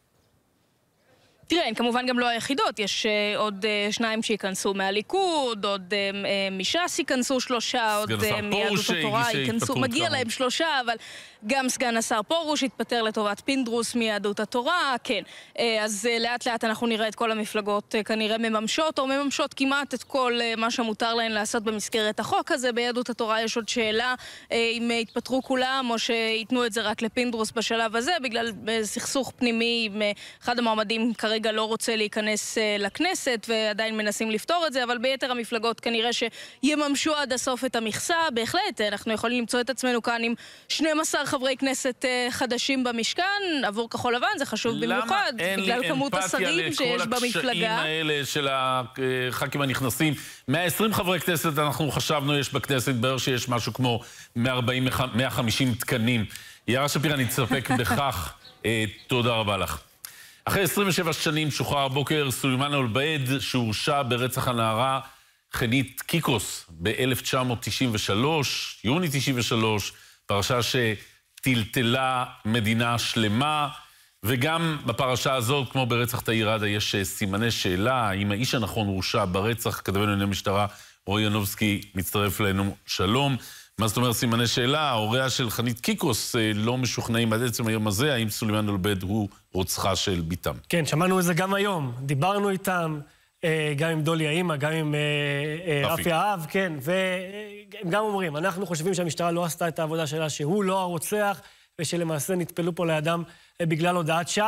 תראה, כמובן גם לא היחידות, יש uh, עוד uh, שניים שיכנסו מהליכוד, עוד uh, מש"ס ייכנסו שלושה, עוד uh, מיהדות התורה ייכנסו, מגיע להם שלושה, אבל גם סגן השר פרוש התפטר לטובת פינדרוס מיהדות התורה, כן. Uh, אז uh, לאט לאט אנחנו נראה את כל המפלגות uh, כנראה מממשות, או מממשות כמעט את כל uh, מה שמותר להן לעשות במסגרת החוק הזה. ביהדות התורה יש עוד שאלה uh, אם uh, יתפטרו כולם, או שיתנו את זה רק לפינדרוס בשלב הזה, בגלל uh, סכסוך פנימי עם uh, אחד המועמדים כרגע. רגע לא רוצה להיכנס uh, לכנסת ועדיין מנסים לפתור את זה, אבל ביתר המפלגות כנראה שיממשו עד הסוף את המכסה. בהחלט, אנחנו יכולים למצוא את עצמנו כאן עם שנים עשר חברי כנסת uh, חדשים במשכן, עבור כחול לבן, זה חשוב במיוחד, בגלל כמות השרים שיש במפלגה. למה אין לי אמפתיה לכל הקשיים האלה של הח"כים הנכנסים? מאה ועשרים חברי כנסת אנחנו חשבנו יש בכנסת, בערך שיש משהו כמו מאה ארבעים מאה וחמישים תקנים. יערה שפירא, נצטרפק בכך. uh, תודה רבה לך. אחרי עשרים ושבע שנים שוחרר הבוקר סולימאן אל-בייד, שהורשע ברצח הנערה חנית קיקוס ב-אלף תשע מאות תשעים ושלוש, יוני תשעים ושלוש, פרשה שטלטלה מדינה שלמה, וגם בפרשה הזאת, כמו ברצח תאיר ראדה, יש סימני שאלה, האם האיש הנכון הורשע ברצח. כתבנו לענייני משטרה, רועי ינובסקי, מצטרף אלינו, שלום. מה זאת אומרת סימני שאלה? ההוריה של חנית קיקוס לא משוכנעים עד עצם היום הזה, האם סולימאן אל-בייד הוא רוצחה של ביתם. כן, שמענו את זה גם היום. דיברנו איתם, גם עם דולי האמא, גם עם רפי האב, כן, והם גם אומרים, אנחנו חושבים שהמשטרה לא עשתה את העבודה שלה, שהוא לא הרוצח, ושלמעשה נטפלו פה לאדם בגלל הודעת שווא.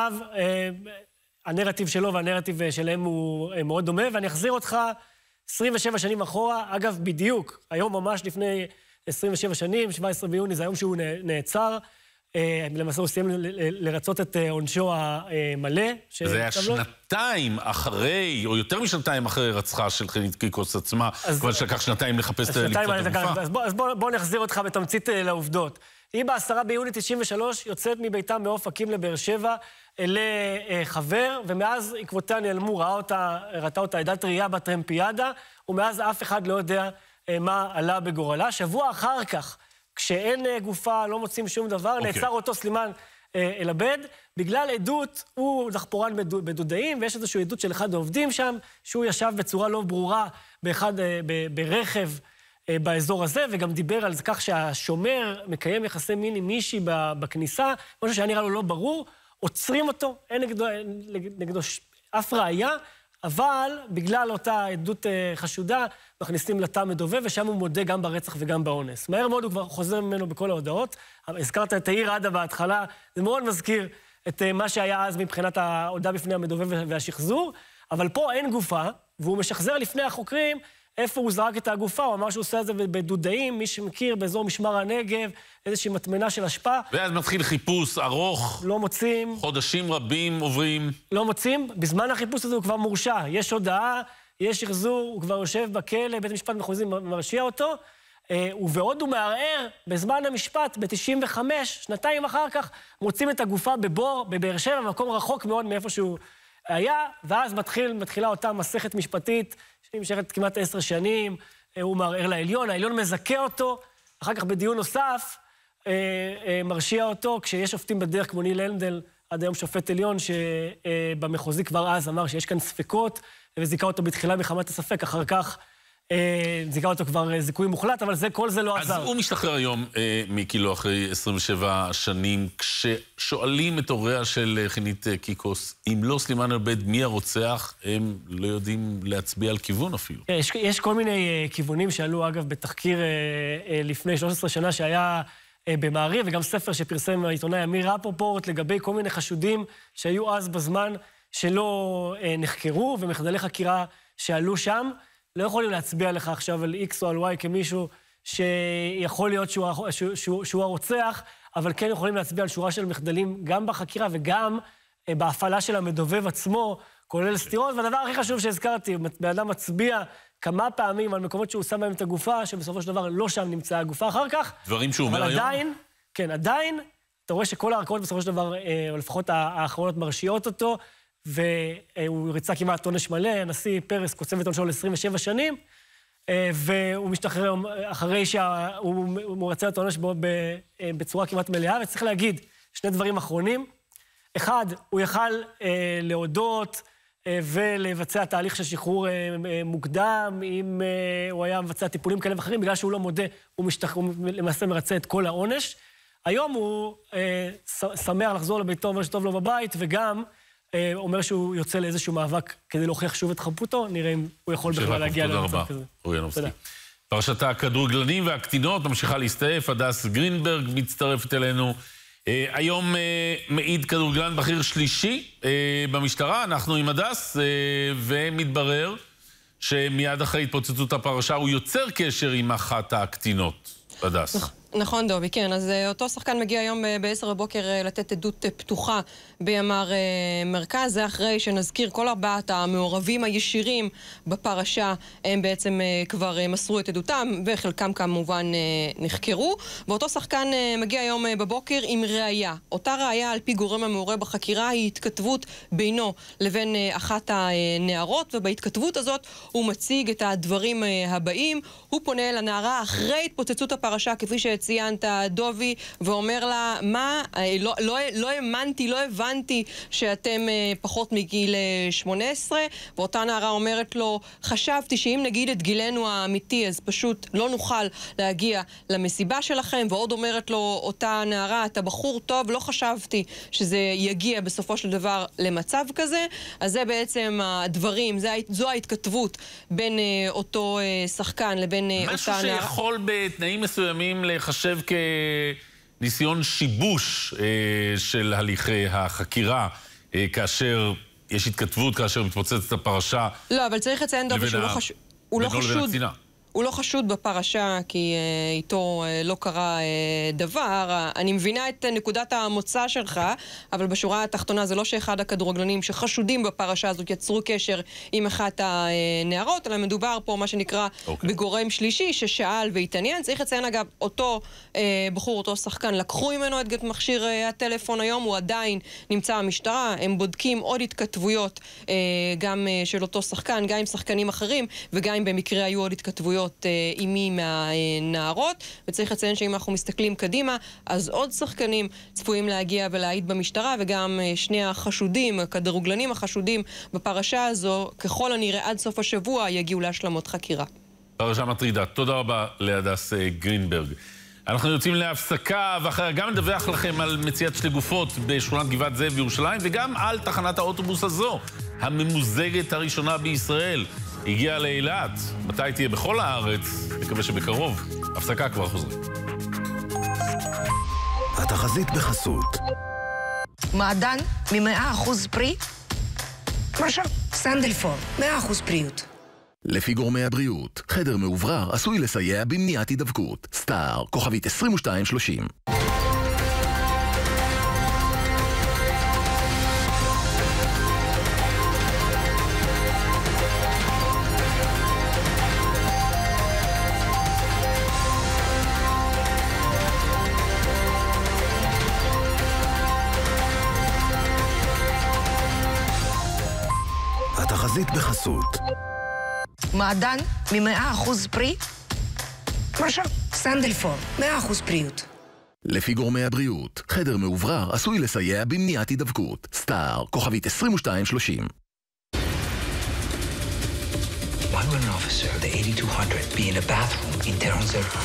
הנרטיב שלו והנרטיב שלהם הוא מאוד דומה, ואני אחזיר אותך עשרים ושבע שנים אחורה, אגב, בדיוק, היום ממש לפני עשרים ושבע שנים, שבעה עשר ביוני, זה היום שהוא נעצר, למעשה הוא סיים לרצות את עונשו המלא. זה היה שנתיים אחרי, או יותר משנתיים אחרי רצחה של חנית קיקוס עצמה, כבר שלקח שנתיים לחפש את הגופה. אז בואו נחזיר אותך בתמצית לעובדות. היא בעשרה ביוני תשעים ושלוש יוצאת מביתה מאופקים לבאר שבע לחבר, ומאז עקבותיה נעלמו, ראה אותה, ראתה אותה עדת ראייה בטרמפיאדה, ומאז אף אחד לא יודע מה עלה בגורלה. שבוע אחר כך, כשאין גופה, לא מוצאים שום דבר, okay. נעצר אותו סולימאן אל-בייד, בגלל עדות, הוא דחפורן בדודאים, ויש איזושהי עדות של אחד העובדים שם, שהוא ישב בצורה לא ברורה באחד, ברכב באזור הזה, וגם דיבר על זה כך שהשומר מקיים יחסי מין עם מישהי בכניסה, משהו שהיה נראה לו לא ברור, עוצרים אותו, אין נגדו, נגדו אף ראיה, אבל בגלל אותה עדות חשודה, מכניסים לתא מדובב, ושם הוא מודה גם ברצח וגם באונס. מהר מאוד הוא כבר חוזר ממנו בכל ההודעות. הזכרת את תאיר ראדה בהתחלה, זה מאוד מזכיר את מה שהיה אז מבחינת ההודעה בפני המדובב והשחזור, אבל פה אין גופה, והוא משחזר לפני החוקרים איפה הוא זרק את הגופה, הוא אמר שהוא עושה את זה בדודאים, מי שמכיר באזור משמר הנגב, איזושהי מטמנה של השפעה. ואז מתחיל חיפוש ארוך. לא מוצאים. חודשים רבים עוברים. לא מוצאים. בזמן החיפוש הזה הוא כבר מורשע. יש הודעה, יש שחזור, הוא כבר יושב בכלא, בית המשפט מחוזי מרשיע אותו, ובעוד הוא מערער, בזמן המשפט, ב-תשעים וחמש, שנתיים אחר כך, מוצאים את הגופה בבור, בבאר שבע, במקום רחוק מאוד מאיפה שהוא היה, ואז מתחיל, מתחילה אותה מסכת משפטית, שנמשכת כמעט עשר שנים, הוא מערער לעליון, העליון מזכה אותו, אחר כך בדיון נוסף, מרשיע אותו, כשיש שופטים בדרך כמו ניל הנדל, עד היום שופט עליון, שבמחוזי כבר אז אמר שיש כאן ספקות, וזיקה אותו בתחילה מחמת הספק, אחר כך זיקה אותו כבר זיכוי מוחלט, אבל זה, כל זה לא עזר. אז הוא משתחרר היום, מיקילו, אחרי עשרים ושבע שנים, כששואלים את הוריה של חנית קיקוס, אם לא סולימאן אל-בייד, מי הרוצח, הם לא יודעים להצביע על כיוון אפילו. יש, יש כל מיני כיוונים שעלו, אגב, בתחקיר לפני שלוש עשרה שנה, שהיה במעריב, וגם ספר שפרסם העיתונאי אמיר רפופורט, לגבי כל מיני חשודים שהיו אז בזמן שלא נחקרו, ומחדלי חקירה שעלו שם. לא יכולים להצביע לך עכשיו על X או על Y כמישהו שיכול להיות שהוא, שהוא, שהוא, שהוא הרוצח, אבל כן יכולים להצביע על שורה של מחדלים גם בחקירה וגם בהפעלה של המדובב עצמו, כולל סתירות, והדבר הכי חשוב שהזכרתי, באדם מצביע כמה פעמים על מקומות שהוא שם בהם את הגופה, שבסופו של דבר לא שם נמצאה הגופה אחר כך. דברים שהוא אומר היום? עדיין, כן, עדיין, אתה רואה שכל הערכאות בסופו של דבר, או לפחות האחרונות מרשיעות אותו, והוא ריצה כמעט עונש מלא, הנשיא פרס קוצב את עונשו ל-עשרים ושבע שנים, והוא משתחרר אחרי שהוא רצה את העונש בו בצורה כמעט מלאה, וצריך להגיד שני דברים אחרונים. אחד, הוא יכל להודות ולבצע תהליך של שחרור מוקדם, אם הוא היה מבצע טיפולים כאלה ואחרים, בגלל שהוא לא מודה, הוא, משתח... הוא למעשה מרצה את כל העונש. היום הוא שמח לחזור לביתו, אומר שטוב לו בבית, וגם אומר שהוא יוצא לאיזשהו מאבק כדי להוכיח שוב את חפותו, נראה אם הוא יכול בכלל להגיע למצב כזה. אורי ינובסקי. פרשת הכדורגלנים והקטינות ממשיכה להסתעף, הדס גרינברג מצטרפת אלינו. היום מעיד כדורגלן בכיר שלישי במשטרה, אנחנו עם הדס, ומתברר שמיד אחרי התפוצצות הפרשה הוא יוצר קשר עם אחת הקטינות. הדס. נכון, דובי, כן. אז אותו שחקן מגיע היום ב-עשר בבוקר לתת עדות פתוחה בימ"ר מרכז. זה אחרי שנזכיר כל ארבעת המעורבים הישירים בפרשה, הם בעצם כבר מסרו את עדותם, וחלקם כמובן נחקרו. ואותו שחקן מגיע היום בבוקר עם ראייה. אותה ראייה על פי גורם המעורה בחקירה היא התכתבות בינו לבין אחת הנערות, ובהתכתבות הזאת הוא מציג את הדברים הבאים. הוא פונה לנערה אחרי התפוצצות הפרשה, כפי ש ציינת דובי, ואומר לה, מה, לא, לא, לא האמנתי, לא הבנתי שאתם פחות מגיל שמונה עשרה, ואותה נערה אומרת לו, חשבתי שאם נגיד את גילנו האמיתי, אז פשוט לא נוכל להגיע למסיבה שלכם, ועוד אומרת לו, אותה נערה, אתה בחור טוב, לא חשבתי שזה יגיע בסופו של דבר למצב כזה. אז זה בעצם הדברים, זה, זו ההתכתבות בין אותו שחקן לבין אותה נערה. משהו שיכול בתנאים מסוימים לחשב כניסיון שיבוש אה, של הליכי החקירה, אה, כאשר יש התכתבות, כאשר מתפוצצת הפרשה. לא, אבל צריך לציין דובי שהוא לא חשוד. הוא לא חשוד. הוא לא חשוד בפרשה, כי uh, איתו uh, לא קרה uh, דבר. אני מבינה את נקודת המוצא שלך, אבל בשורה התחתונה זה לא שאחד הכדורגלנים שחשודים בפרשה הזאת יצרו קשר עם אחת הנערות, אלא מדובר פה מה שנקרא okay. בגורם שלישי ששאל והתעניין. צריך לציין אגב, אותו uh, בחור, אותו שחקן, לקחו ממנו את מכשיר uh, הטלפון היום, הוא עדיין נמצא במשטרה, הם בודקים עוד התכתבויות uh, גם uh, של אותו שחקן, גם עם שחקנים אחרים, וגם אם במקרה היו עוד התכתבויות עם מי מהנערות, וצריך לציין שאם אנחנו מסתכלים קדימה, אז עוד שחקנים צפויים להגיע ולהעיד במשטרה, וגם שני החשודים, הכדורגלנים החשודים בפרשה הזו, ככל הנראה עד סוף השבוע יגיעו להשלמות חקירה. פרשה מטרידה. תודה רבה להדס גרינברג. אנחנו יוצאים להפסקה, ואחרי גם נדווח לכם על מציאת שתי גופות בשכונת גבעת זאב בירושלים, וגם על תחנת האוטובוס הזו, הממוזגת הראשונה בישראל. הגיעה לאילת, מתי תהיה בכל הארץ? נקווה שבקרוב. הפסקה, כבר חוזרים. התחזית בחסות. מעדן מ-מאה אחוז פרי? עכשיו, סנדלפור, מאה אחוז פריות. לפי גורמי הבריאות, חדר מאוברר עשוי לסייע במניעת הידבקות. סטאר, כוכבית עשרים ושתיים שלושים. התחזית בחסות. מעדן מ-מאה אחוז פרי? עכשיו, סנדלפור, מאה אחוז פריות. לפי גורמי הבריאות, חדר מאוברר עשוי לסייע במניעת הידבקות. סטאר, כוכבית עשרים ושתיים שלושים. Why would an officer of the eighty-two hundred be in a bathroom in Tehran Zero?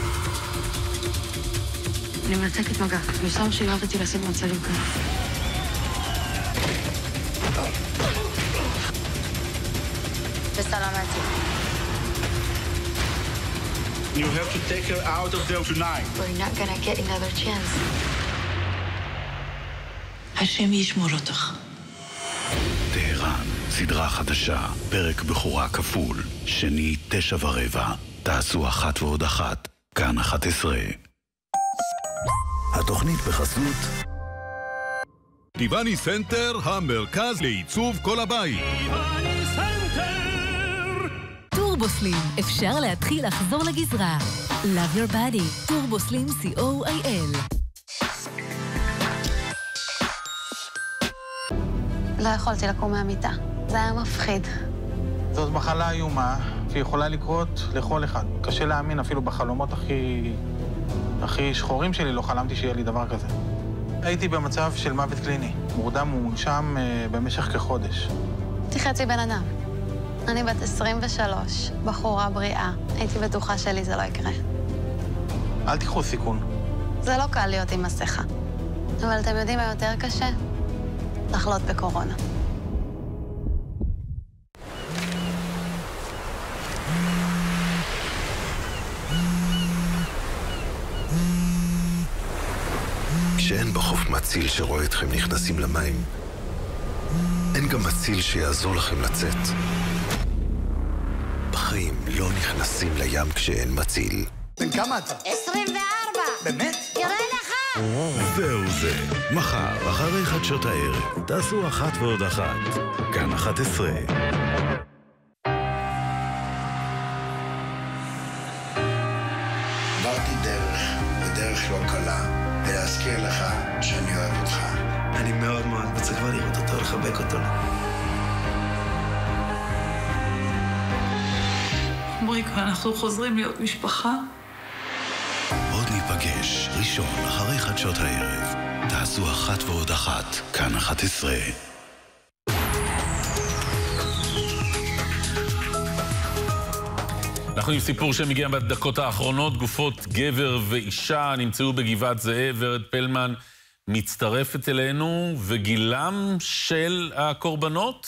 אני מנתקת מגע, משם שירדתי לשים מצלים כאן. בסלמתי. You have to take her out of there tonight. We're not gonna get another chance. השם ישמור אותך. טהרן, סדרה חדשה, פרק בחורה כפול, שני תשע ורבע, תעשו אחת ועוד אחת, כאן אחת עשרה. התוכנית בחסות טיבני סנטר, המרכז לעיצוב כל הבית. טורבוסלים, אפשר להתחיל לחזור לגזרה. Love your body, טורבוסלים סי או איי אל. לא יכולתי לקום מהמיטה. זה היה מפחיד. זאת מחלה איומה, שיכולה לקרות לכל אחד. קשה להאמין, אפילו בחלומות הכי... הכי שחורים שלי לא חלמתי שיהיה לי דבר כזה. הייתי במצב של מוות קליני, מורדם ומונשם uh, במשך כחודש. הייתי חצי בן אדם. אני בת עשרים ושלוש, בחורה בריאה. הייתי בטוחה שלי זה לא יקרה. אל תיקחו סיכון. זה לא קל להיות עם מסכה. אבל אתם יודעים מה יותר קשה? לחלות בקורונה. כשאין בחוף מציל שרואה אתכם נכנסים למים, אין גם מציל שיעזור לכם לצאת. בחיים לא נכנסים לים כשאין מציל. בן כמה אתה? עשרים וארבע. באמת? יראה לך! זהו זה. מחר, אחרי חדשות הערב, תעשו אחת ועוד אחת. כאן אחת עשרה. עברתי דרך, ודרך לא קלה. ולהזכיר לך שאני אוהב אותך. אני מאוד מאוד רוצה כבר לראות אותו, לחבק אותו. מוריק, ואנחנו חוזרים להיות משפחה. עוד ניפגש, ראשון, אחרי חדשות הערב. תעשו אחת ועוד אחת, כאן אחת עשרה. אנחנו עם סיפור שמגיע בדקות האחרונות. גופות גבר ואישה נמצאו בגבעת זאב. ורד פלמן מצטרפת אלינו, וגילם של הקורבנות?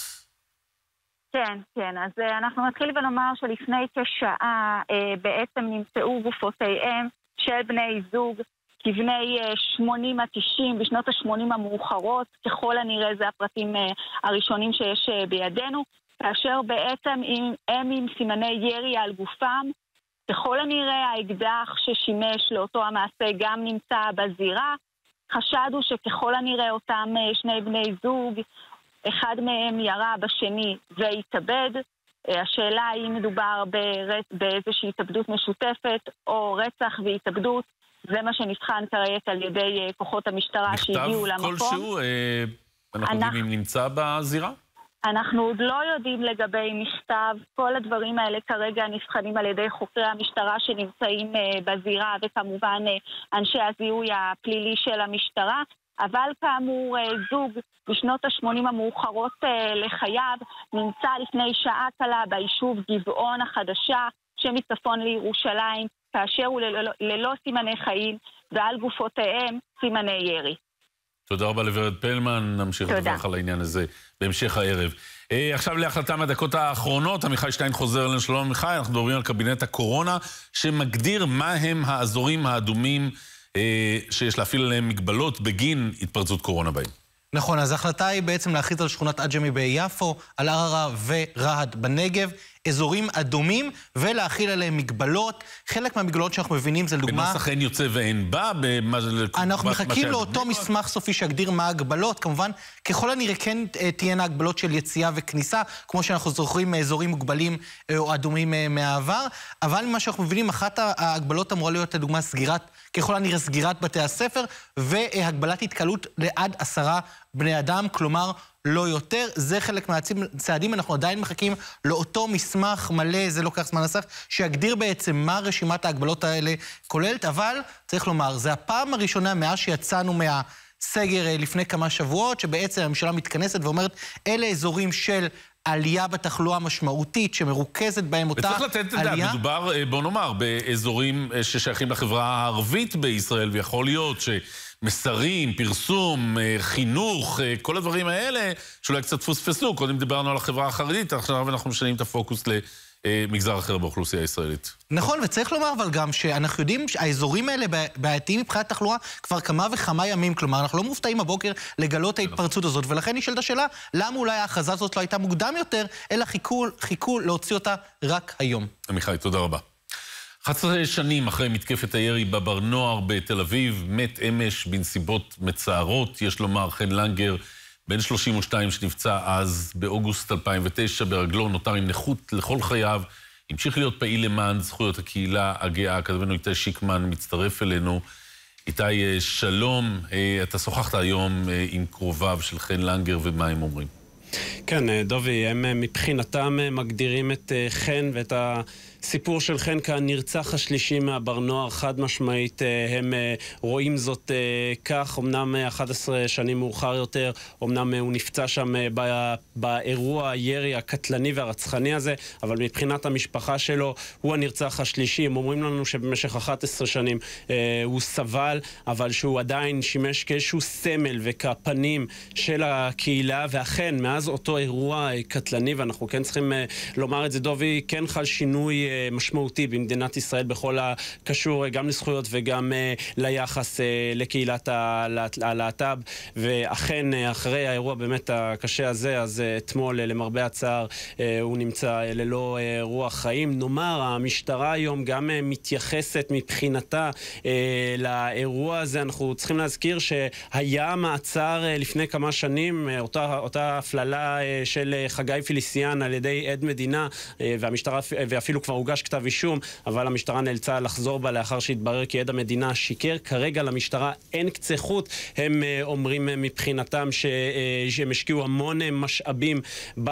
כן, כן. אז אנחנו נתחיל ונאמר שלפני כשעה בעצם נמצאו גופותיהם של בני זוג כבני שמונים עד תשעים בשנות ה-שמונים המאוחרות. ככל הנראה זה הפרטים הראשונים שיש בידינו. כאשר בעצם הם עם סימני ירי על גופם, ככל הנראה האקדח ששימש לאותו המעשה גם נמצא בזירה. חשד הוא שככל הנראה אותם שני בני זוג, אחד מהם ירה בשני והתאבד. השאלה האם מדובר באיזושהי התאבדות משותפת או רצח והתאבדות, זה מה שנבחן כעת על ידי כוחות המשטרה שהגיעו למקום. מכתב כלשהו, אנחנו יודעים אם נמצא בזירה? אנחנו עוד לא יודעים לגבי מכתב. כל הדברים האלה כרגע נבחנים על ידי חוקרי המשטרה שנמצאים בזירה, וכמובן אנשי הזיהוי הפלילי של המשטרה. אבל כאמור, זוג בשנות ה-שמונים המאוחרות לחייו נמצא לפני שעה קלה ביישוב גבעון החדשה שמצפון לירושלים, כאשר הוא ללא, ללא סימני חיים ועל גופותיהם סימני ירי. תודה רבה לוורד פלמן, נמשיך לדווח על העניין הזה בהמשך הערב. אה, עכשיו להחלטה מהדקות האחרונות, עמיחי שטיין חוזר אלינו. שלום עמיחי, אנחנו מדברים על קבינט הקורונה, שמגדיר מה הם האזורים האדומים אה, שיש להפעיל עליהם מגבלות בגין התפרצות קורונה בהם. נכון, אז ההחלטה היא בעצם להכריז על שכונת עג'מי ביפו, על ערערה ורהט בנגב, אזורים אדומים, ולהכיל עליהם מגבלות. חלק מהמגבלות שאנחנו מבינים זה לדוגמה... בנוסח אין יוצא ואין בא, במה... אנחנו מחכים לאותו מסמך סופי שיגדיר מה ההגבלות. כמובן, ככל הנראה כן תהיינה הגבלות של יציאה וכניסה, כמו שאנחנו זוכרים מאזורים מוגבלים או אדומים מהעבר, אבל ממה שאנחנו מבינים, אחת ההגבלות אמורה להיות לדוגמה סגירת, ככל הנראה סגירת בתי הספר, והגבלת התקהלות לעד עשרה בני אדם, כלומר לא יותר. זה חלק מהצעדים, אנחנו עדיין מחכים לאותו מסמך מלא, זה לוקח זמן נסח, שיגדיר בעצם מה רשימת ההגבלות האלה כוללת, אבל צריך לומר, זה הפעם הראשונה מאז שיצאנו מהסגר לפני כמה שבועות, שבעצם הממשלה מתכנסת ואומרת, אלה אזורים של עלייה בתחלואה משמעותית, שמרוכזת בהם אותה עלייה. וצריך לתת את זה, מדובר, בוא נאמר, באזורים ששייכים לחברה הערבית בישראל, ויכול להיות ש... מסרים, פרסום, חינוך, כל הדברים האלה, שאולי קצת פוספסו. קודם דיברנו על החברה החרדית, עכשיו אנחנו משנים את הפוקוס למגזר אחר באוכלוסייה הישראלית. נכון, וצריך לומר אבל גם שאנחנו יודעים שהאזורים האלה בעייתיים מבחינת תחלואה כבר כמה וכמה ימים, כלומר אנחנו לא מופתעים הבוקר לגלות ההתפרצות הזאת, ולכן נשאלת השאלה, למה אולי ההכרזה הזאת לא הייתה מוקדם יותר, אלא חיכו, חיכו להוציא אותה רק היום. עמיחי, תודה רבה. אחת עשרה שנים אחרי מתקפת הירי בבר נוער בתל אביב, מת אמש בנסיבות מצערות, יש לומר. חן לנגר, בן שלושים ושתיים שנפצע אז באוגוסט אלפיים ותשע ברגלו, נותר עם נכות לכל חייו, המשיך להיות פעיל למען זכויות הקהילה הגאה. כתבנו איתי שיקמן מצטרף אלינו. איתי, שלום, אתה שוחחת היום עם קרוביו של חן לנגר, ומה הם אומרים? כן, דובי, הם מבחינתם מגדירים את חן ואת הסיפור של חן כנרצח השלישי מהבר נוער. חד משמעית הם רואים זאת כך. אמנם אחת עשרה שנים מאוחר יותר, אמנם הוא נפצע שם באירוע הירי הקטלני והרצחני הזה, אבל מבחינת המשפחה שלו הוא הנרצח השלישי. הם אומרים לנו שבמשך אחת עשרה שנים הוא סבל, אבל שהוא עדיין שימש כאיזשהו סמל וכפנים של הקהילה, ואכן מאז אותו אירוע קטלני, ואנחנו כן צריכים לומר את זה, דובי, כן חל שינוי משמעותי במדינת ישראל בכל הקשור גם לזכויות וגם ליחס לקהילת הלהט"ב. ואכן אחרי האירוע באמת הקשה הזה, אז אתמול למרבה הצער הוא נמצא ללא רוח חיים. נאמר, המשטרה היום גם מתייחסת מבחינתה לאירוע הזה. אנחנו צריכים להזכיר שהיה מעצר לפני כמה שנים, אותה, אותה הפללה של חגי פיליסיאן על ידי עד מדינה, והמשטרה, ואפילו כבר הוגש כתב אישום, אבל המשטרה נאלצה לחזור בה לאחר שהתברר כי עד המדינה שיקר. כרגע למשטרה אין קצה חוט. הם אומרים מבחינתם שהם השקיעו המון משאבים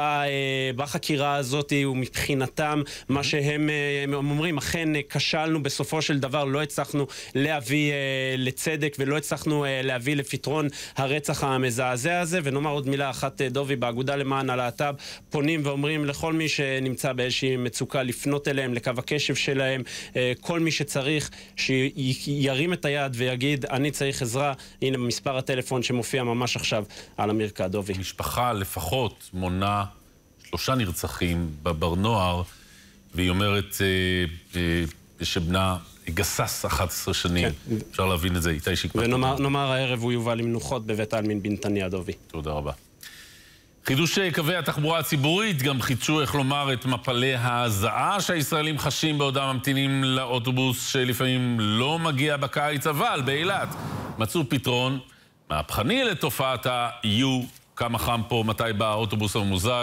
בחקירה הזאת, ומבחינתם מה שהם אומרים, אכן כשלנו בסופו של דבר, לא הצלחנו להביא לצדק ולא הצלחנו להביא לפתרון הרצח המזעזע הזה. ונאמר עוד מילה אחת, דובי, באגודה למען הלהט"ב פונים ואומרים לכל מי שנמצא באיזושהי מצוקה לפנות אליהם, לקו הקשב שלהם, כל מי שצריך שירים את היד ויגיד אני צריך עזרה. הנה מספר הטלפון שמופיע ממש עכשיו על המרקע, דובי. משפחה לפחות מונה שלושה נרצחים בבר נוער, והיא אומרת אה, אה, שבנה גסס אחת עשרה שנים. כן. אפשר להבין את זה. איתי שיקמן. ונאמר הערב הוא יובא למנוחות בבית העלמין בנתניה, דובי. תודה רבה. חידוש קווי התחבורה הציבורית גם חידשו, איך לומר, את מפלי ההזעה שהישראלים חשים בעודם ממתינים לאוטובוס שלפעמים לא מגיע בקיץ, אבל באילת מצאו פתרון מהפכני לתופעת ה-U, כמה חם פה, מתי בא האוטובוס הממוזג.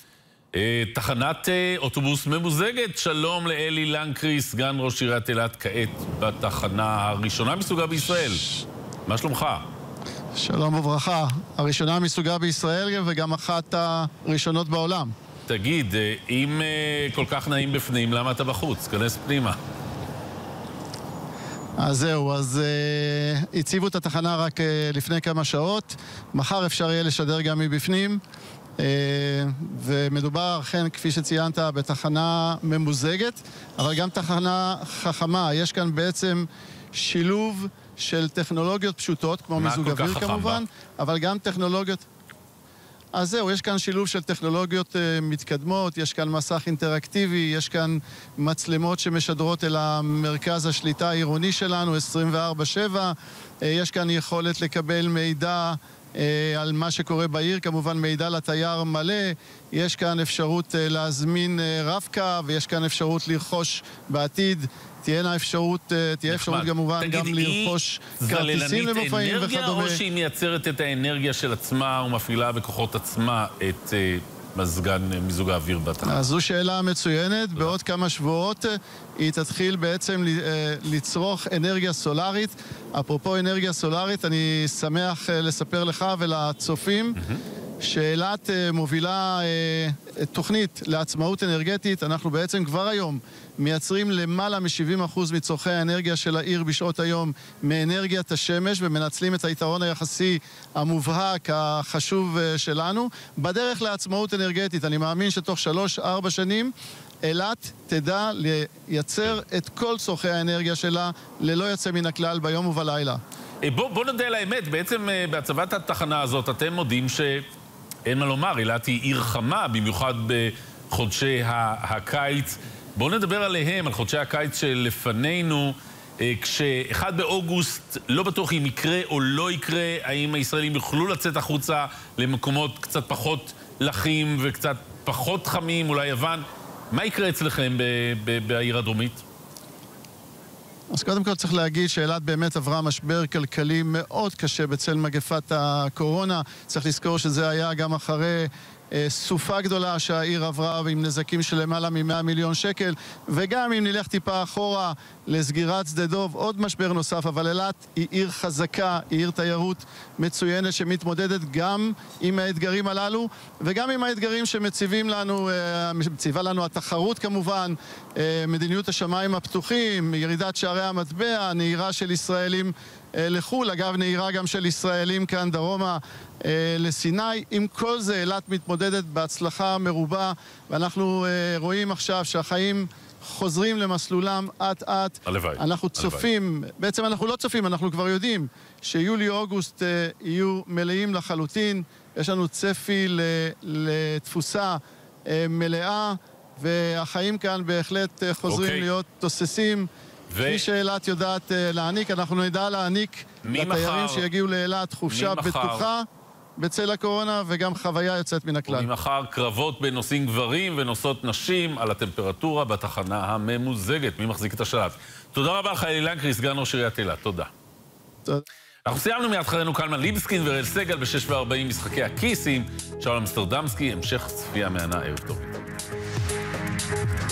תחנת אוטובוס ממוזגת. שלום לאלי לנקרי, סגן ראש עיריית אילת, כעת בתחנה הראשונה מסוגה בישראל. מה שלומך? שלום וברכה. הראשונה מסוגה בישראל וגם אחת הראשונות בעולם. תגיד, אם כל כך נעים בפנים, למה אתה בחוץ? כנס פנימה. אז זהו, אז uh, הציבו את התחנה רק uh, לפני כמה שעות. מחר אפשר יהיה לשדר גם מבפנים. Uh, ומדובר, כן, כפי שציינת, בתחנה ממוזגת, אבל גם תחנה חכמה. יש כאן בעצם שילוב של טכנולוגיות פשוטות, כמו מיזוג אוויר כמובן, אבל גם טכנולוגיות... אז זהו, יש כאן שילוב של טכנולוגיות uh, מתקדמות, יש כאן מסך אינטראקטיבי, יש כאן מצלמות שמשדרות אל המרכז השליטה העירוני שלנו, עשרים וארבע שבע, uh, יש כאן יכולת לקבל מידע uh, על מה שקורה בעיר, כמובן מידע לתייר מלא, יש כאן אפשרות uh, להזמין uh, רב-קו, ויש כאן אפשרות לרכוש בעתיד, תהיה אפשרות, תהיה אפשרות כמובן גם לרכוש כרטיסים למופעים וכדומה. או שהיא מייצרת את האנרגיה של עצמה ומפעילה בכוחות עצמה את מזגן מיזוג האוויר בתחנה? אז זו שאלה מצוינת. בעוד כמה שבועות היא תתחיל בעצם לצרוך אנרגיה סולארית. אפרופו אנרגיה סולארית, אני שמח לספר לך ולצופים שאילת מובילה תוכנית לעצמאות אנרגטית. אנחנו בעצם כבר היום מייצרים למעלה מ-שבעים אחוז מצורכי האנרגיה של העיר בשעות היום מאנרגיית השמש, ומנצלים את היתרון היחסי המובהק, החשוב שלנו, בדרך לעצמאות אנרגטית. אני מאמין שתוך שלוש, ארבע שנים אילת תדע לייצר את כל צורכי האנרגיה שלה ללא יוצא מן הכלל ביום ובלילה. בוא, בוא נדע לאמת, בעצם בהצבת התחנה הזאת אתם מודים שאין מה לומר, אילת היא עיר חמה, במיוחד בחודשי הקיץ. בואו נדבר עליהם, על חודשי הקיץ שלפנינו, כשאחד באוגוסט לא בטוח אם יקרה או לא יקרה, האם הישראלים יוכלו לצאת החוצה למקומות קצת פחות לחים וקצת פחות חמים, אולי יוון. מה יקרה אצלכם בעיר הדרומית? אז קודם כל צריך להגיד שאילת באמת עברה משבר כלכלי מאוד קשה בצל מגפת הקורונה. צריך לזכור שזה היה גם אחרי אה, סופה גדולה שהעיר עברה עם נזקים של למעלה מ-מאה מיליון שקל, וגם אם נלך טיפה אחורה לסגירת שדה דוב, עוד משבר נוסף, אבל אילת היא עיר חזקה, היא עיר תיירות מצוינת שמתמודדת גם עם האתגרים הללו, וגם עם האתגרים שמציבים לנו, אה, מציבה לנו התחרות כמובן, אה, מדיניות השמיים הפתוחים, ירידת שערי המטבע, נהירה של ישראלים אה, לחול, אגב נהירה גם של ישראלים כאן דרומה אה, לסיני. עם כל זה אילת מתמודדת בהצלחה מרובה, ואנחנו אה, רואים עכשיו שהחיים חוזרים למסלולם אט-אט. הלוואי. אנחנו צופים, הלוואי. בעצם אנחנו לא צופים, אנחנו כבר יודעים שיולי-אוגוסט אה, יהיו מלאים לחלוטין. יש לנו צפי לתפוסה אה, מלאה, והחיים כאן בהחלט אה, חוזרים אוקיי. להיות תוססים. ו... כפי שאילת יודעת אה, להעניק, אנחנו נדע להעניק לתיירים שיגיעו לאילת חופשה בטוחה בצל הקורונה, וגם חוויה יוצאת מן הכלל. וממחר קרבות בין נוסעים גברים ונוסעות נשים על הטמפרטורה בתחנה הממוזגת. מי מחזיק את השלט? תודה רבה לך, אלי לנקרי, סגן ראש עיריית אילת. תודה. תודה. אנחנו סיימנו מיד אחרינו קלמן ליבסקין וראל סגל ב-שש וארבעים משחקי הכיסים. שאול אמסטרדמסקי, המשך צפייה מהנה, ערב טוב.